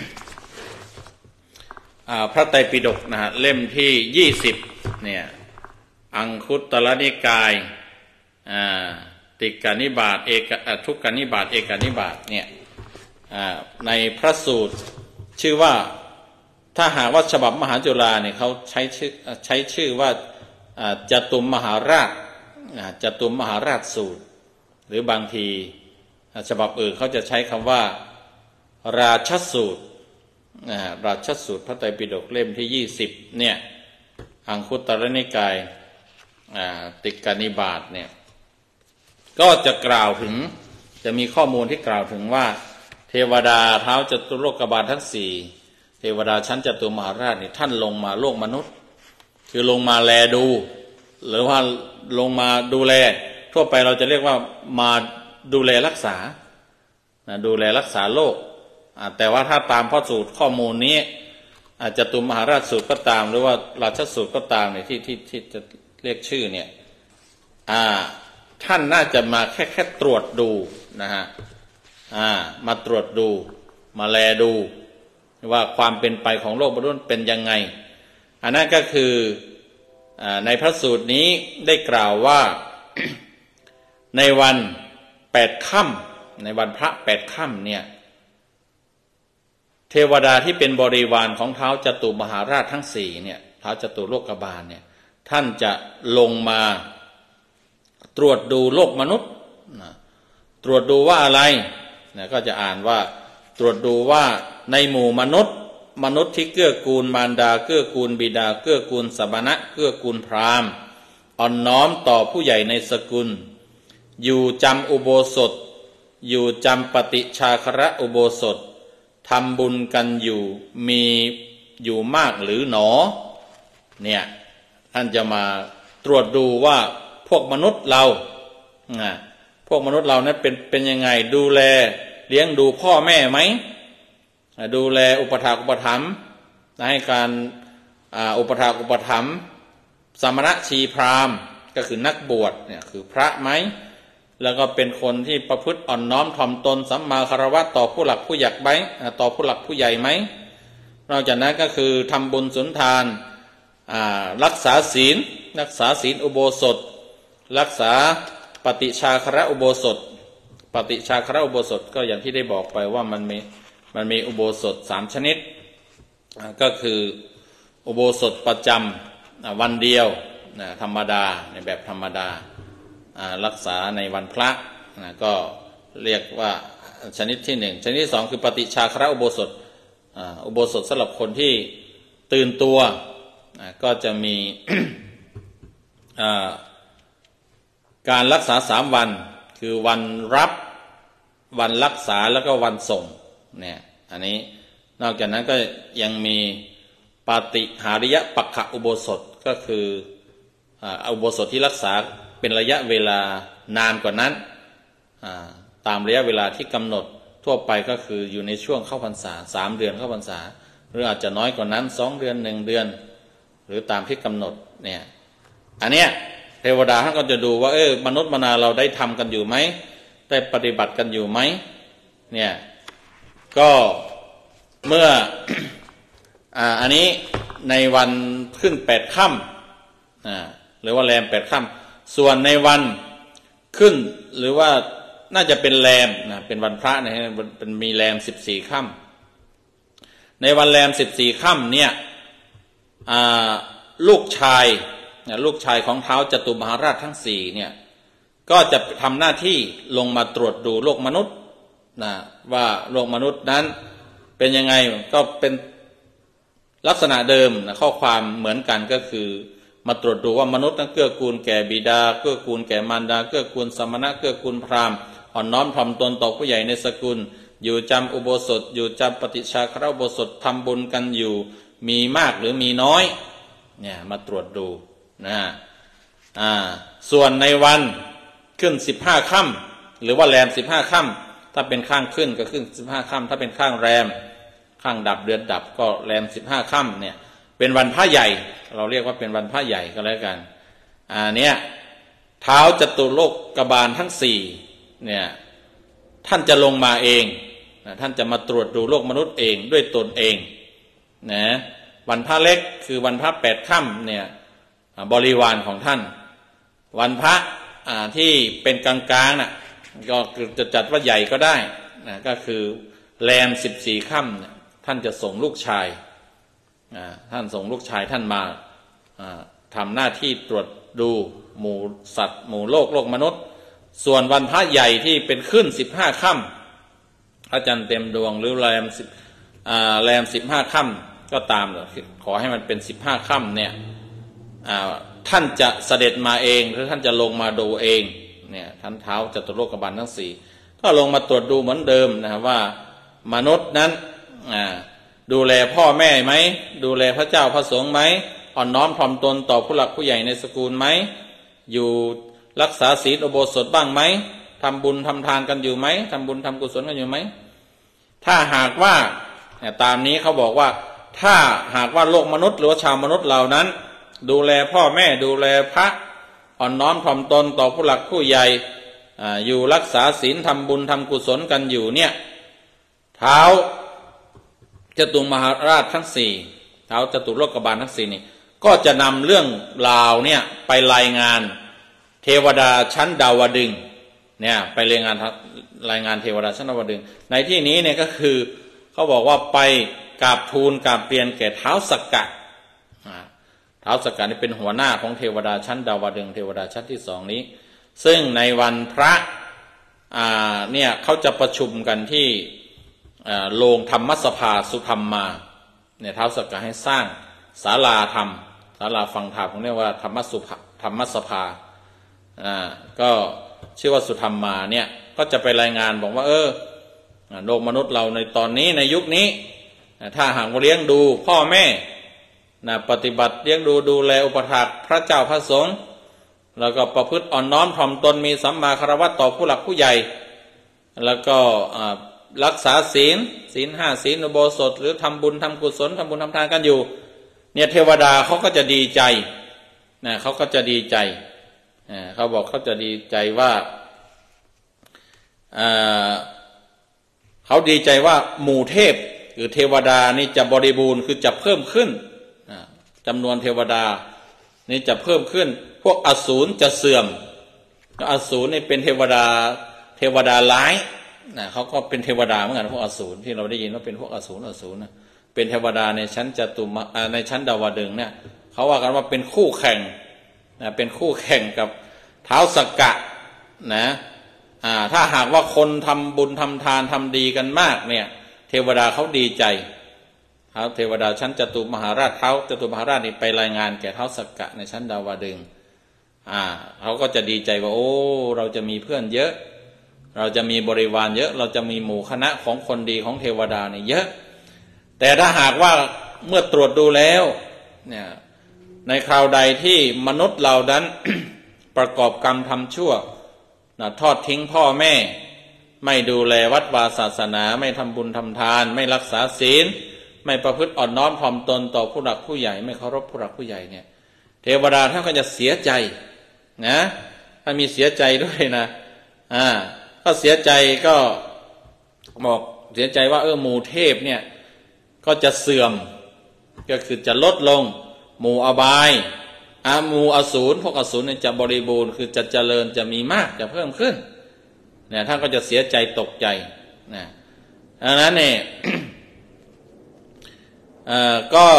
พระไตรปิฎกนะฮะเล่มที่20เนี่ยอังคุตรนิกายติกานิบาตทุกกานิบาตเอกานิบาตเนี่ยในพระสูตรชื่อว่าถ้าหากว่าฉบับมหาจุฬาเนี่ยเขาใช้ชื่อว่าจตุมมหาราชจตุมมหาราชสูตรหรือบางทีฉบับอื่นเขาจะใช้คำว่าราชสูตรราชสูตรพระไตรปิฎกเล่มที่20เนี่ยอังคุตรนิกายติกานิบาตเนี่ยก็จะกล่าวถึงจะมีข้อมูลที่กล่าวถึงว่าเทวดาท้าวจตุโลกบาลทั้งสี่เทวดาชั้นจตุมหาราชนี่ท่านลงมาโลกมนุษย์คือลงมาแลดูหรือว่าลงมาดูแลทั่วไปเราจะเรียกว่ามาดูแลรักษาดูแลรักษาโลกแต่ว่าถ้าตามพระสูตรข้อมูลนี้จตุมหาราชสูตรก็ตามหรือว่าราชสูตรก็ตามเนี่ยที่จะเรียกชื่อเนี่ยท่านน่าจะมาแค่ตรวจดูนะฮะมาตรวจดูมาแลดูว่าความเป็นไปของโลกมนุษย์เป็นยังไงอันนั้นก็คือในพระสูตรนี้ได้กล่าวว่า ในวัน8 ค่ำในวันพระ8 ค่ำเนี่ยเทวดาที่เป็นบริวารของท้าวจตุมหาราชทั้งสี่เนี่ยท้าวจตุโลกบาลเนี่ยท่านจะลงมาตรวจดูโลกมนุษย์ตรวจดูว่าอะไรก็จะอ่านว่าตรวจดูว่าในหมู่มนุษย์ที่เกื้อกูลมารดาเกื้อกูลบิดาเกื้อกูลสมณะเกื้อกูลพราหมณ์อ่อนน้อมต่อผู้ใหญ่ในสกุลอยู่จำอุโบสถอยู่จำปฏิชาคระอุโบสถทำบุญกันอยู่มีอยู่มากหรือหนอเนี่ยท่านจะมาตรวจดูว่าพวกมนุษย์เราพวกมนุษย์เรานั้นเป็นยังไงดูแลเลี้ยงดูพ่อแม่ไหมดูแลอุปถากอุปถัมภ์ให้การอุปถากอุปถัมภ์สมณชีพราหมณ์ก็คือนักบวชเนี่ยคือพระไหมแล้วก็เป็นคนที่ประพฤติอ่อนน้อมถ่อมตนสัมมาคารวะต่อผู้หลักผู้ใหญ่ไหมต่อผู้หลักผู้ใหญ่ไหมนอกจากนั้นก็คือทำบุญสุนทานรักษาศีลอุโบสถรักษาปฏิชาคระอุโบสถก็อย่างที่ได้บอกไปว่ามันมีอุโบสถ3ชนิดก็คืออุโบสถประจำวันเดียวธรรมดาในแบบธรรมดารักษาในวันพระก็เรียกว่าชนิดที่1ชนิดที่2คือปฏิชาคระอุโบสถสำหรับคนที่ตื่นตัวก็จะมี การรักษา3วันคือวันรับวันรักษาแล้วก็วันส่งเนี่ยอันนี้นอกจากนั้นก็ยังมีปาติหาริยปักขะอุโบสถก็คืออุโบสถที่รักษาเป็นระยะเวลานานกว่านั้นตามระยะเวลาที่กำหนดทั่วไปก็คืออยู่ในช่วงเข้าพรรษา3 เดือนเข้าพรรษาหรืออาจจะน้อยกว่านั้น2 เดือน1 เดือนหรือตามที่กำหนดเนี่ยอันเนี้ยเทวดาท่านก็จะดูว่ามนุษย์มนาเราได้ทำกันอยู่ไหมได้ปฏิบัติกันอยู่ไหมเนี่ยก็เมื่อ อันนี้ในวันขึ้น8 ค่ำหรือว่าแรม8 ค่ำส่วนในวันขึ้นหรือว่าน่าจะเป็นแรมเป็นวันพระนะฮะเป็นมีแรม14 ค่ำในวันแรม14 ค่ำเนี่ยลูกชายของท้าวจตุมหาราชทั้ง4เนี่ยก็จะทำหน้าที่ลงมาตรวจดูโลกมนุษย์ว่าโลกมนุษย์นั้นเป็นยังไงก็เป็นลักษณะเดิมข้อความเหมือนกันก็คือมาตรวจดูว่ามนุษย์นั้นเกื้อกูลแก่บิดาเกื้อกูลแก่มารดาเกื้อกูลสมณะเกื้อกูลพราหมณ์อ่อนน้อมถ่อมตนต่อผู้ใหญ่ในสกุลอยู่จำอุโบสถอยู่จำปฏิชาคระอุโบสถทำบุญกันอยู่มีมากหรือมีน้อยเนี่ยมาตรวจดูส่วนในวันขึ้น15 ค่ำหรือว่าแรม15 ค่ำถ้าเป็นข้างขึ้นก็ขึ้น15 ค่ำถ้าเป็นข้างแรมข้างดับเดือนดับก็แรม15 ค่ำเนี่ยเป็นวันพระใหญ่เราเรียกว่าเป็นวันพระใหญ่ก็แล้วกันเนี่ยท้าวจตุโลกบาลทั้ง4เนี่ยท่านจะลงมาเองท่านจะมาตรวจดูโลกมนุษย์เองด้วยตนเองนะวันพระเล็กคือวันพระ8 ค่ำเนี่ยบริวารของท่านวันพระที่เป็นกลางๆน่ะก็จะจัดว่าใหญ่ก็ได้นะก็คือแรม14 ค่ำเนี่ยท่านจะส่งลูกชายท่านส่งลูกชายท่านมาทำหน้าที่ตรวจดูหมู่สัตว์หมู่โลกมนุษย์ส่วนวันพระใหญ่ที่เป็นขึ้น15 ค่ำพระจันทร์เต็มดวงหรือแรม15 ค่ำก็ตามขอให้มันเป็น15 ค่ำเนี่ยท่านจะเสด็จมาเองหรือท่านจะลงมาดูเองเนี่ยท่านท้าวจตุโลกบาลทั้ง4ก็ลงมาตรวจดูเหมือนเดิมนะครับว่ามนุษย์นั้นดูแลพ่อแม่ไหมดูแลพระเจ้าพระสงฆ์ไหมอ่อนน้อมถ่อมตนต่อผู้หลักผู้ใหญ่ในสกุลไหมอยู่รักษาศีลอุโบสถบ้างไหมทำบุญทำทานกันอยู่ไหมทำบุญทำกุศลกันอยู่ไหมถ้าหากว่าตามนี้เขาบอกว่าถ้าหากว่าโลกมนุษย์หรือว่าชาวมนุษย์เหล่านั้นดูแลพ่อแม่ดูแลพระอ่อนน้อมถ่อมตนต่อผู้หลักผู้ใหญ่อยู่รักษาศีลทำบุญทำกุศลกันอยู่เนี่ยท้าวจตุมหาราชทั้ง4ท้าวจตุโลกบาลทั้ง4นี่ก็จะนำเรื่องราวเนี่ยไปรายงานเทวดาชั้นดาวดึงส์เนี่ยไปรายงานเทวดาชั้นดาวดึงส์ในที่นี้เนี่ยก็คือเขาบอกว่าไปกราบทูลกราบเรียนแก่ท้าวสักกะท้าวสักกะนี่เป็นหัวหน้าของเทวดาชั้นดาวดึงส์เทวดาชั้นที่2นี้ซึ่งในวันพระเนี่ยเขาจะประชุมกันที่โรงธรรมสภาสุธรรมมาเนี่ยท้าวสักกะให้สร้างศาลาธรรมศาลาฟังธรรมเรียกว่าธรรมสภาก็ชื่อว่าสุธรรมมาเนี่ยก็จะไปรายงานบอกว่าโลกมนุษย์เราในตอนนี้ในยุคนี้ถ้าหากเลี้ยงดูพ่อแม่ปฏิบัติเลี้ยงดูแลอุปถากพระเจ้าพระสงฆ์แล้วก็ประพฤติอ่อนน้อมถ่อมตนมีสัมมาคารวะต่อผู้หลักผู้ใหญ่แล้วก็รักษาศีล5ศีลอุโบสถหรือทำบุญทำกุศลทำบุญทำทานกันอยู่เนี่ยเทวดาเขาก็จะดีใจนะเขาก็จะดีใจเขาบอกเขาจะดีใจว่าเขาดีใจว่าหมู่เทพหรือเทวดานี่จะบริบูรณ์คือจะเพิ่มขึ้นจำนวนเทวดานี่จะเพิ่มขึ้นพวกอสูรจะเสื่อมอสูรนี่เป็นเทวดาร้ายเขาก็เป็นเทวดาเหมือนกันพวกอสูรที่เราได้ยินว่าเป็นพวกอสูรนะเป็นเทวดาในชั้นจตุมในชั้นดาวดึงส์เนี่ยเขาว่ากันว่าเป็นคู่แข่งเป็นคู่แข่งกับท้าวสักกะนะถ้าหากว่าคนทำบุญทำทานทำดีกันมากเนี่ยเทวดาเขาดีใจเทวดาชั้นจตุมหาราชท้าวจตุมหาราชนี่ไปรายงานแก่ท้าวสักกะในชั้นดาวดึงส์เขาก็จะดีใจว่าโอ้เราจะมีเพื่อนเยอะเราจะมีบริวารเยอะเราจะมีหมู่คณะของคนดีของเทวดาเนี่ยเยอะแต่ถ้าหากว่าเมื่อตรวจดูแล้วเนี่ยในคราวใดที่มนุษย์เรานั้น ประกอบกรรมทำชั่วทอดทิ้งพ่อแม่ไม่ดูแลวัดวาศาสนาไม่ทำบุญทำทานไม่รักษาศีลไม่ประพฤติอ่อนน้อมถ่อมตนต่อผู้หลักผู้ใหญ่ไม่เคารพผู้หลักผู้ใหญ่เนี่ยเทวดาท่านก็จะเสียใจนะถ้ามีเสียใจด้วยนะก็เสียใจก็บอกเสียใจว่าหมู่เทพเนี่ยก็จะเสื่อมก็คือจะลดลงหมู่อบายหมู่อสูรพวกอสูรเนี่ยจะบริบูรณ์คือจะเจริญจะมีมากจะเพิ่มขึ้นเนี่ยท่านก็จะเสียใจตกใจนะดังนั้นเนี่ย ก็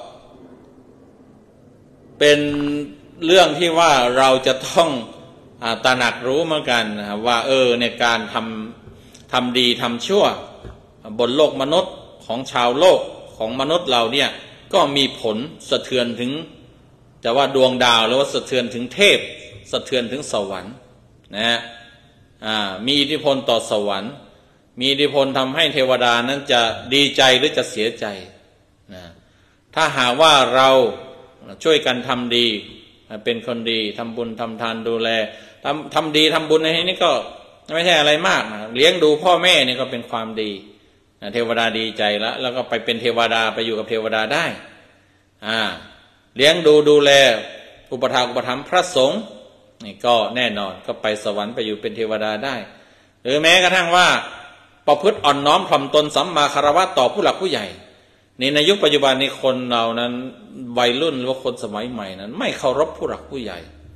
เป็นเรื่องที่ว่าเราจะต้องตระหนักรู้เหมือนกันนะครับว่าในการทำดีทำชั่วบนโลกมนุษย์ของชาวโลกของมนุษย์เราเนี่ยก็มีผลสะเทือนถึงจะว่าดวงดาวหรือว่าสะเทือนถึงเทพสะเทือนถึงสวรรค์นะมีอิทธิพลต่อสวรรค์มีอิทธิพลทำให้เทวดานั้นจะดีใจหรือจะเสียใจนะถ้าหากว่าเราช่วยกันทำดีเป็นคนดีทำบุญทำทานดูแลทำดีทำบุญในที่นี้ก็ไม่ใช่อะไรมากนะเลี้ยงดูพ่อแม่นี่ก็เป็นความดีเทวดาดีใจแล้วก็ไปเป็นเทวดาไปอยู่กับเทวดาได้เลี้ยงดูแลอุปถัมภ์พระสงฆ์นี่ก็แน่นอนก็ไปสวรรค์ไปอยู่เป็นเทวดาได้หรือแม้กระทั่งว่าประพฤติอ่อนน้อมถ่อมตนสัมมาคารวะต่อผู้หลักผู้ใหญ่ในยุคปัจจุบันนี้คนเรานั้นวัยรุ่นหรือว่าคนสมัยใหม่นั้นไม่เคารพผู้หลักผู้ใหญ่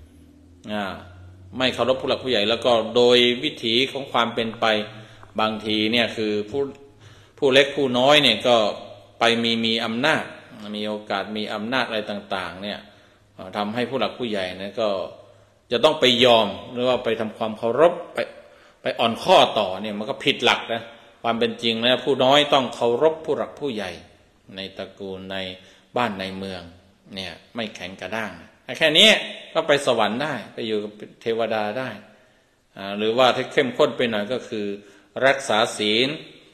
ไม่เคารพผู้หลักผู้ใหญ่แล้วก็โดยวิถีของความเป็นไปบางทีเนี่ยคือผู้เล็กผู้น้อยเนี่ยก็ไปมีอำนาจมีโอกาสมีอำนาจอะไรต่างๆเนี่ยทำให้ผู้หลักผู้ใหญ่เนี่ยก็จะต้องไปยอมหรือว่าไปทำความเคารพไปอ่อนข้อต่อเนี่ยมันก็ผิดหลักนะความเป็นจริงแล้วผู้น้อยต้องเคารพผู้หลักผู้ใหญ่ในตระกูลในบ้านในเมืองเนี่ยไม่แข็งกระด้างแค่นี้ก็ไปสวรรค์ได้ไปอยู่กับเทวดาได้หรือว่าถ้าเข้มข้นไปหน่อยก็คือรักษาศีล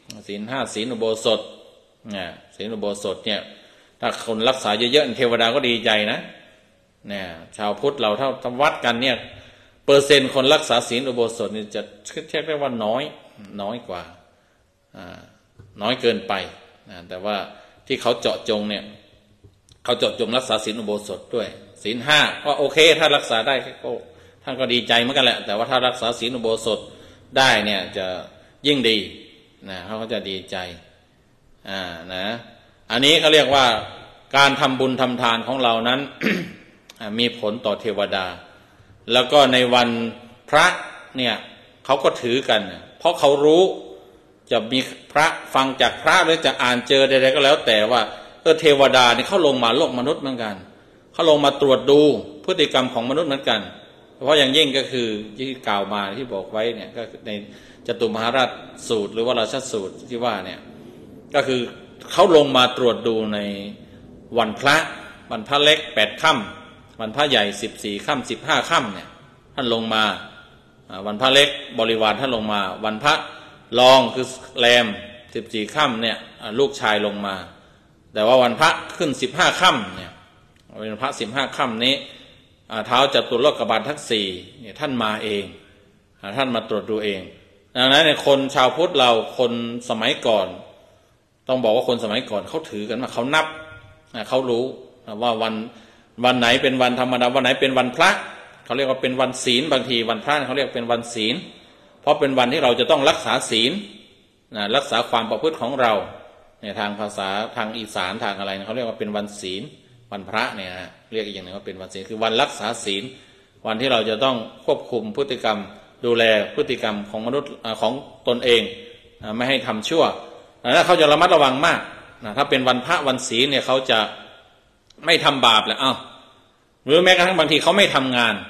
5ศีลอุโบสถศีลอุโบสถเนี่ยถ้าคนรักษาเยอะๆเทวดาก็ดีใจนะเนี่ยชาวพุทธเราถ้าทำวัดกันเนี่ยเปอร์เซ็นต์คนรักษาศีลอุโบสถนี่จะเรียกได้ว่าน้อยกว่าน้อยเกินไปแต่ว่าที่เขาเจาะจงเนี่ยเขาเจาะจงรักษาศีลอุโบสถด้วยศีล5ก็โอเคถ้ารักษาได้ก็ท่านก็ดีใจเหมือนกันแหละแต่ว่าถ้ารักษาศีลอุโบสถได้เนี่ยจะยิ่งดีนะเขาก็จะดีใจนะอันนี้เขาเรียกว่าการทำบุญทำทานของเรานั้น มีผลต่อเทวดาแล้วก็ในวันพระเนี่ยเขาก็ถือกันเพราะเขารู้จะมีพระฟังจากพระหรือจะอ่านเจอใดๆก็แล้วแต่ว่าเทวดานี่เขาลงมาโลกมนุษย์เหมือนกันเขาลงมาตรวจดูพฤติกรรมของมนุษย์เหมือนกันเพราะอย่างยิ่งก็คือที่กล่าวมาที่บอกไว้เนี่ยก็ในจตุมหาราชสูตรหรือว่าราชสูตรที่ว่าเนี่ยก็คือเขาลงมาตรวจดูในวันพระเล็ก8 ค่ำวันพระใหญ่14 ค่ำ15 ค่ำเนี่ยท่านลงมาวันพระเล็กบริวารท่านลงมาวันพระรองคือแรม14 ค่ำเนี่ยลูกชายลงมาแต่ว่าวันพระขึ้น15 ค่ำเนี่ยวันพระ15 ค่ำนี้ท้าวจตุโลกบาลทั้ง4เนี่ยท่านมาเองท่านมาตรวจดูเองดังนั้นเนี่ยคนชาวพุทธเราคนสมัยก่อนต้องบอกว่าคนสมัยก่อนเขาถือกันว่าเขานับเขารู้ว่าวันไหนเป็นวันธรรมดาวันไหนเป็นวันพระเขาเรียกว่าเป็นวันศีลบางทีวันพระเขาเรียกเป็นวันศีลเพราะเป็นวันที่เราจะต้องรักษาศีลรักษาความประพฤติของเราเนี่ยทางภาษาทางอีสานทางอะไรเขาเรียกว่าเป็นวันศีลวันพระเนี่ยเรียกอีกอย่างหนึ่งว่าเป็นวันศีลคือวันรักษาศีลวันที่เราจะต้องควบคุมพฤติกรรมดูแลพฤติกรรมของมนุษย์ของตนเองไม่ให้ทำชั่วแล้วเขาจะระมัดระวังมากถ้าเป็นวันพระวันศีลเนี่ยเขาจะไม่ทำบาปแหละหรือแม้กระทั่งบางทีเขาไม่ทำงาน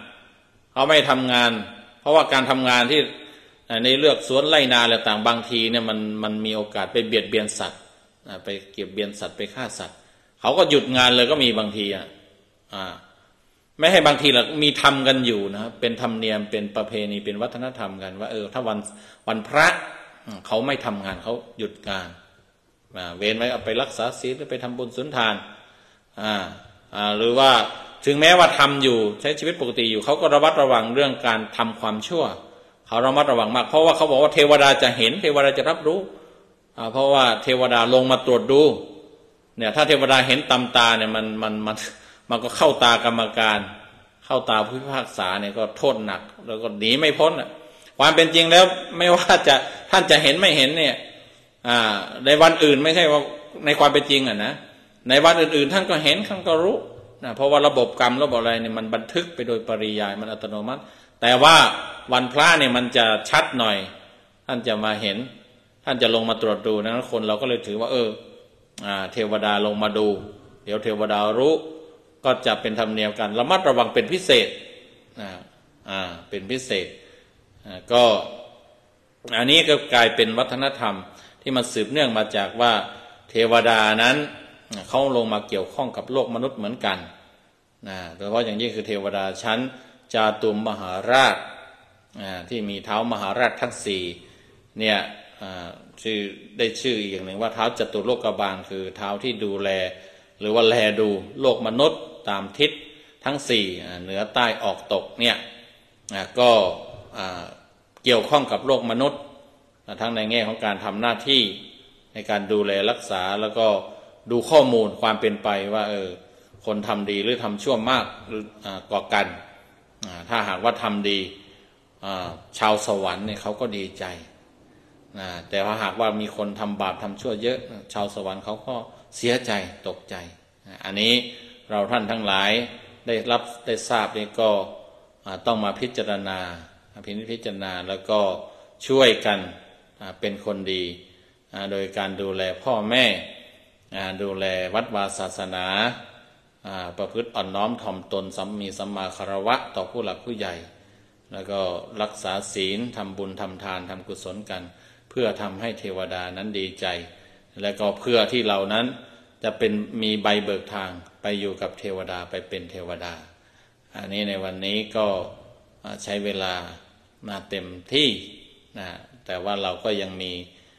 เพราะว่าการทำงานที่ในเลือกสวนไร่นาอะไรต่างบางทีเนี่ยมันมีโอกาสไปเบียดเบียนสัตว์ไปเก็บเบียนสัตว์ไปฆ่าสัตว์เขาก็หยุดงานเลยก็มีบางทีไม่ให้บางทีหรอกมีทำกันอยู่นะเป็นธรรมเนียมเป็นประเพณีเป็นวัฒนธรรมกันว่าถ้าวันพระเขาไม่ทำงานเขาหยุดงานเว้นไว้เอาไปรักษาศีลหรือไปทำบุญสุนทานหรือว่าถึงแม้ว่าทำอยู่ใช้ชีวิตปกติอยู่เขาก็ระมัดระวังเรื่องการทำความชั่วเขาระมัดระวังมากเพราะว่าเขาบอกว่าเทวดาจะเห็นเทวดาจะรับรู้เพราะว่าเทวดาลงมาตรวจดูเนี่ยถ้าเทวดาเห็นตำตาเนี่ยมันก็เข้าตากรรมการเข้าตาผู้พิพากษาเนี่ยก็โทษหนักแล้วก็หนีไม่พ้นความเป็นจริงแล้วไม่ว่าจะท่านจะเห็นไม่เห็นเนี่ยในวันอื่นไม่ใช่ว่าในความเป็นจริงนะในวันอื่นๆท่านก็เห็นท่านก็รู้นะเพราะว่าระบบกรรมระบบอะไรเนี่ยมันบันทึกไปโดยปริยายมันอัตโนมัติแต่ว่าวันพระเนี่ยมันจะชัดหน่อยท่านจะมาเห็นท่านจะลงมาตรวจดูนั้นคนเราก็เลยถือว่าเทวดาลงมาดูเดี๋ยวเทวดารู้ก็จะเป็นธรรมเนียมกันระมัดระวังเป็นพิเศษเป็นพิเศษก็อันนี้ก็กลายเป็นวัฒนธรรมที่มันสืบเนื่องมาจากว่าเทวดานั้นเขาลงมาเกี่ยวข้องกับโลกมนุษย์เหมือนกันโดยเฉพาะอย่างยิ่งคือเทวดาชั้นจาตุมมหาราชที่มีเท้ามหาราชทั้งสี่เนี่ยชื่อได้ชื่ออีกอย่างหนึ่งว่าเท้าจตุโลกบาลคือเท้าที่ดูแลหรือว่าแลดูโลกมนุษย์ตามทิศทั้งสี่เหนือใต้ออกตกเนี่ยก็เกี่ยวข้องกับโลกมนุษย์ทั้งในแง่ของการทำหน้าที่ในการดูแลรักษาแล้วก็ดูข้อมูลความเป็นไปว่าคนทำดีหรือทำชั่วมากหรือกว่ากันถ้าหากว่าทำดีชาวสวรรค์เนี่ยเขาก็ดีใจแต่ถ้าหากว่ามีคนทำบาปทำชั่วเยอะชาวสวรรค์เขาก็เสียใจตกใจอันนี้เราท่านทั้งหลายได้ทราบนี่ก็ต้องมาพิจารณาแล้วก็ช่วยกันเป็นคนดีโดยการดูแลพ่อแม่ดูแลวัดวาศาสนาประพฤติอ่อนน้อมถ่อมตนมีสัมมาคารวะต่อผู้หลักผู้ใหญ่แล้วก็รักษาศีลทำบุญทำทานทำกุศลกันเพื่อทำให้เทวดานั้นดีใจและก็เพื่อที่เรานั้นจะมีใบเบิกทางไปอยู่กับเทวดาไปเป็นเทวดาอันนี้ในวันนี้ก็ใช้เวลามาเต็มที่แต่ว่าเราก็ยังมี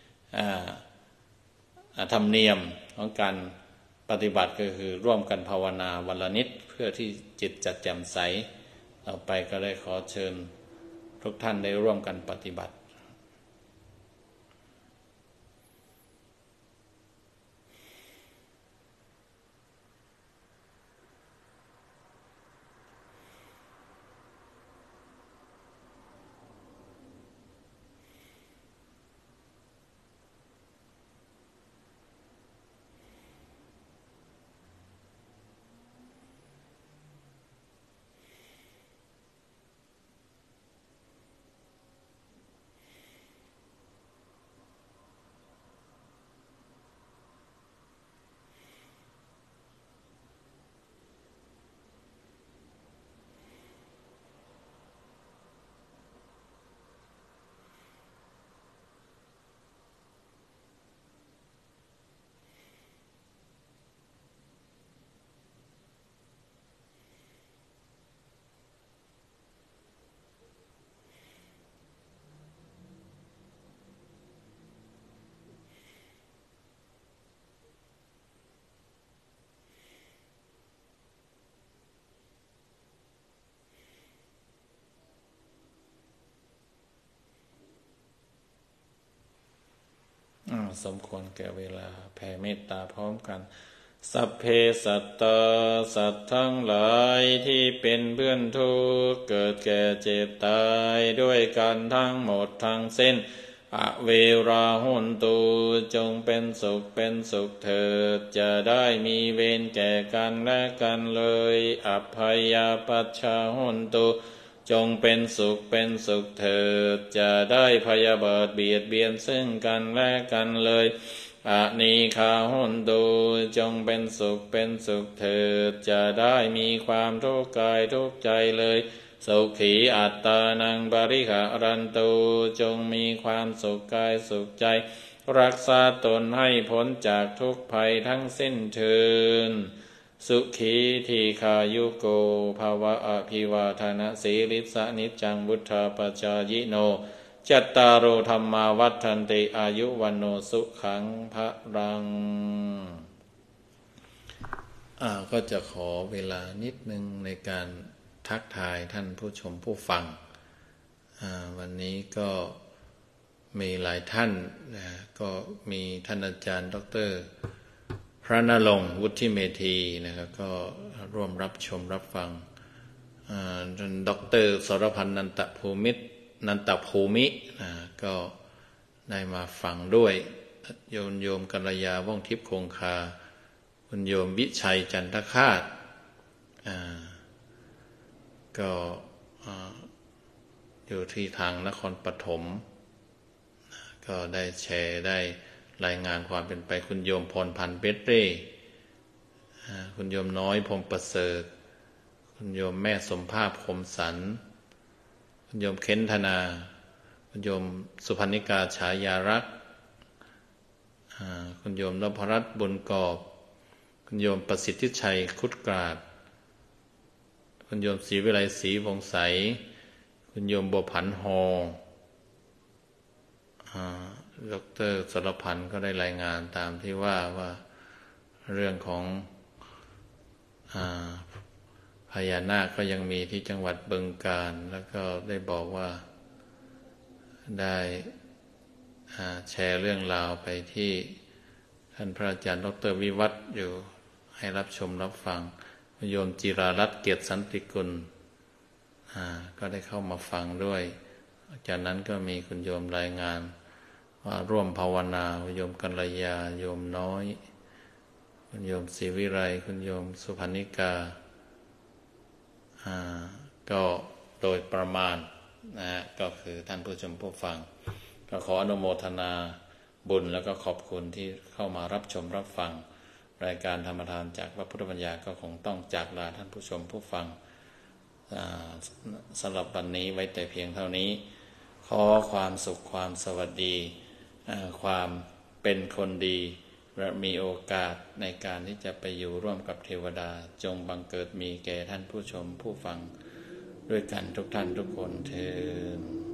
ธรรมเนียมของการปฏิบัติก็คือร่วมกันภาวนาวันละนิดเพื่อที่จิตจะแจ่มใสต่อไปก็ได้ขอเชิญทุกท่านได้ร่วมกันปฏิบัติสมควรแก่เวลาแผ่เมตตาพร้อมกันสัพเพสัตตาสัตว์ทั้งหลายที่เป็นเพื่อนทุกข์เกิดแก่เจ็บตายด้วยกันทั้งหมดทั้งสิ้นอเวราหุนตุจงเป็นสุขเถิดจะได้มีเวรแก่กันและกันเลยอัพพยาปัชชาหุนตุจงเป็นสุขเถิดจะได้พยาบาทเบียดเบียนซึ่งกันและกันเลยอนีฆาหุนตุจงเป็นสุขเถิดจะได้มีความทุกข์กายทุกข์ใจเลยสุขีอัตตานังบริหารันตุจงมีความสุขกายสุขใจรักษาตนให้พ้นจากทุกภัยทั้งสิ้นเถิดสุขีทีคายุโกภาวะอภิวาทนาสีลิสานิจังวุฒาปจายิโนจัตตารโอธรรมาวัฏันติอายุวันโนสุขังพะรังก็จะขอเวลานิดนึงในการทักทายท่านผู้ชมผู้ฟังวันนี้ก็มีหลายท่านนะก็มีท่านอาจารย์ดร.พระนรงค์วุฒิเมธีนะครับก็ร่วมรับชมรับฟังท่านดร.สรพันธ์นันตภูมิก็ได้มาฟังด้วยโยมกัลยาว่องทิพย์คงคาคุณโยมวิชัยจันทคาตก็อยู่ที่ทางนครปฐมก็ได้แชร์ได้รายงานความเป็นไปคุณโยมพรพันธ์เบตเร่คุณโยมน้อยพรหมประเสริฐคุณโยมแม่สมภาพคมสันคุณโยมเค้นธนาคุณโยมสุพรรณิกาฉายารักษ์คุณโยมนพรัตน์บุญกอบคุณโยมประสิทธิชัยคุดกราดคุณโยมศรีวิไลศรีวงใสคุณโยมบัวผันฮอดร.สรพันธ์ก็ได้รายงานตามที่ว่าเรื่องของพญานาคก็ยังมีที่จังหวัดบึงกาฬแล้วก็ได้บอกว่าได้แชร์เรื่องราวไปที่ท่านพระอาจารย์ดร.วิวัฒน์อยู่ให้รับชมรับฟังโยมจิรารัตน์เกียรติสันติกุลก็ได้เข้ามาฟังด้วยจากนั้นก็มีคุณโยมรายงานว่าร่วมภาวนาโยมกัลยาโยมน้อยคุณโยมศรีวิไลคุณโยมสุพรรณิกาก็โดยประมาณก็คือท่านผู้ชมผู้ฟังก็ขออนุโมทนาบุญแล้วก็ขอบคุณที่เข้ามารับชมรับฟังรายการธรรมทานจากพระพุทธปัญญาก็คงต้องจากลาท่านผู้ชมผู้ฟังสำหรับวันนี้ไว้แต่เพียงเท่านี้ขอความสุขความสวัสดีความเป็นคนดีและมีโอกาสในการที่จะไปอยู่ร่วมกับเทวดาจงบังเกิดมีแก่ท่านผู้ชมผู้ฟังด้วยกันทุกท่านทุกคนเทอญ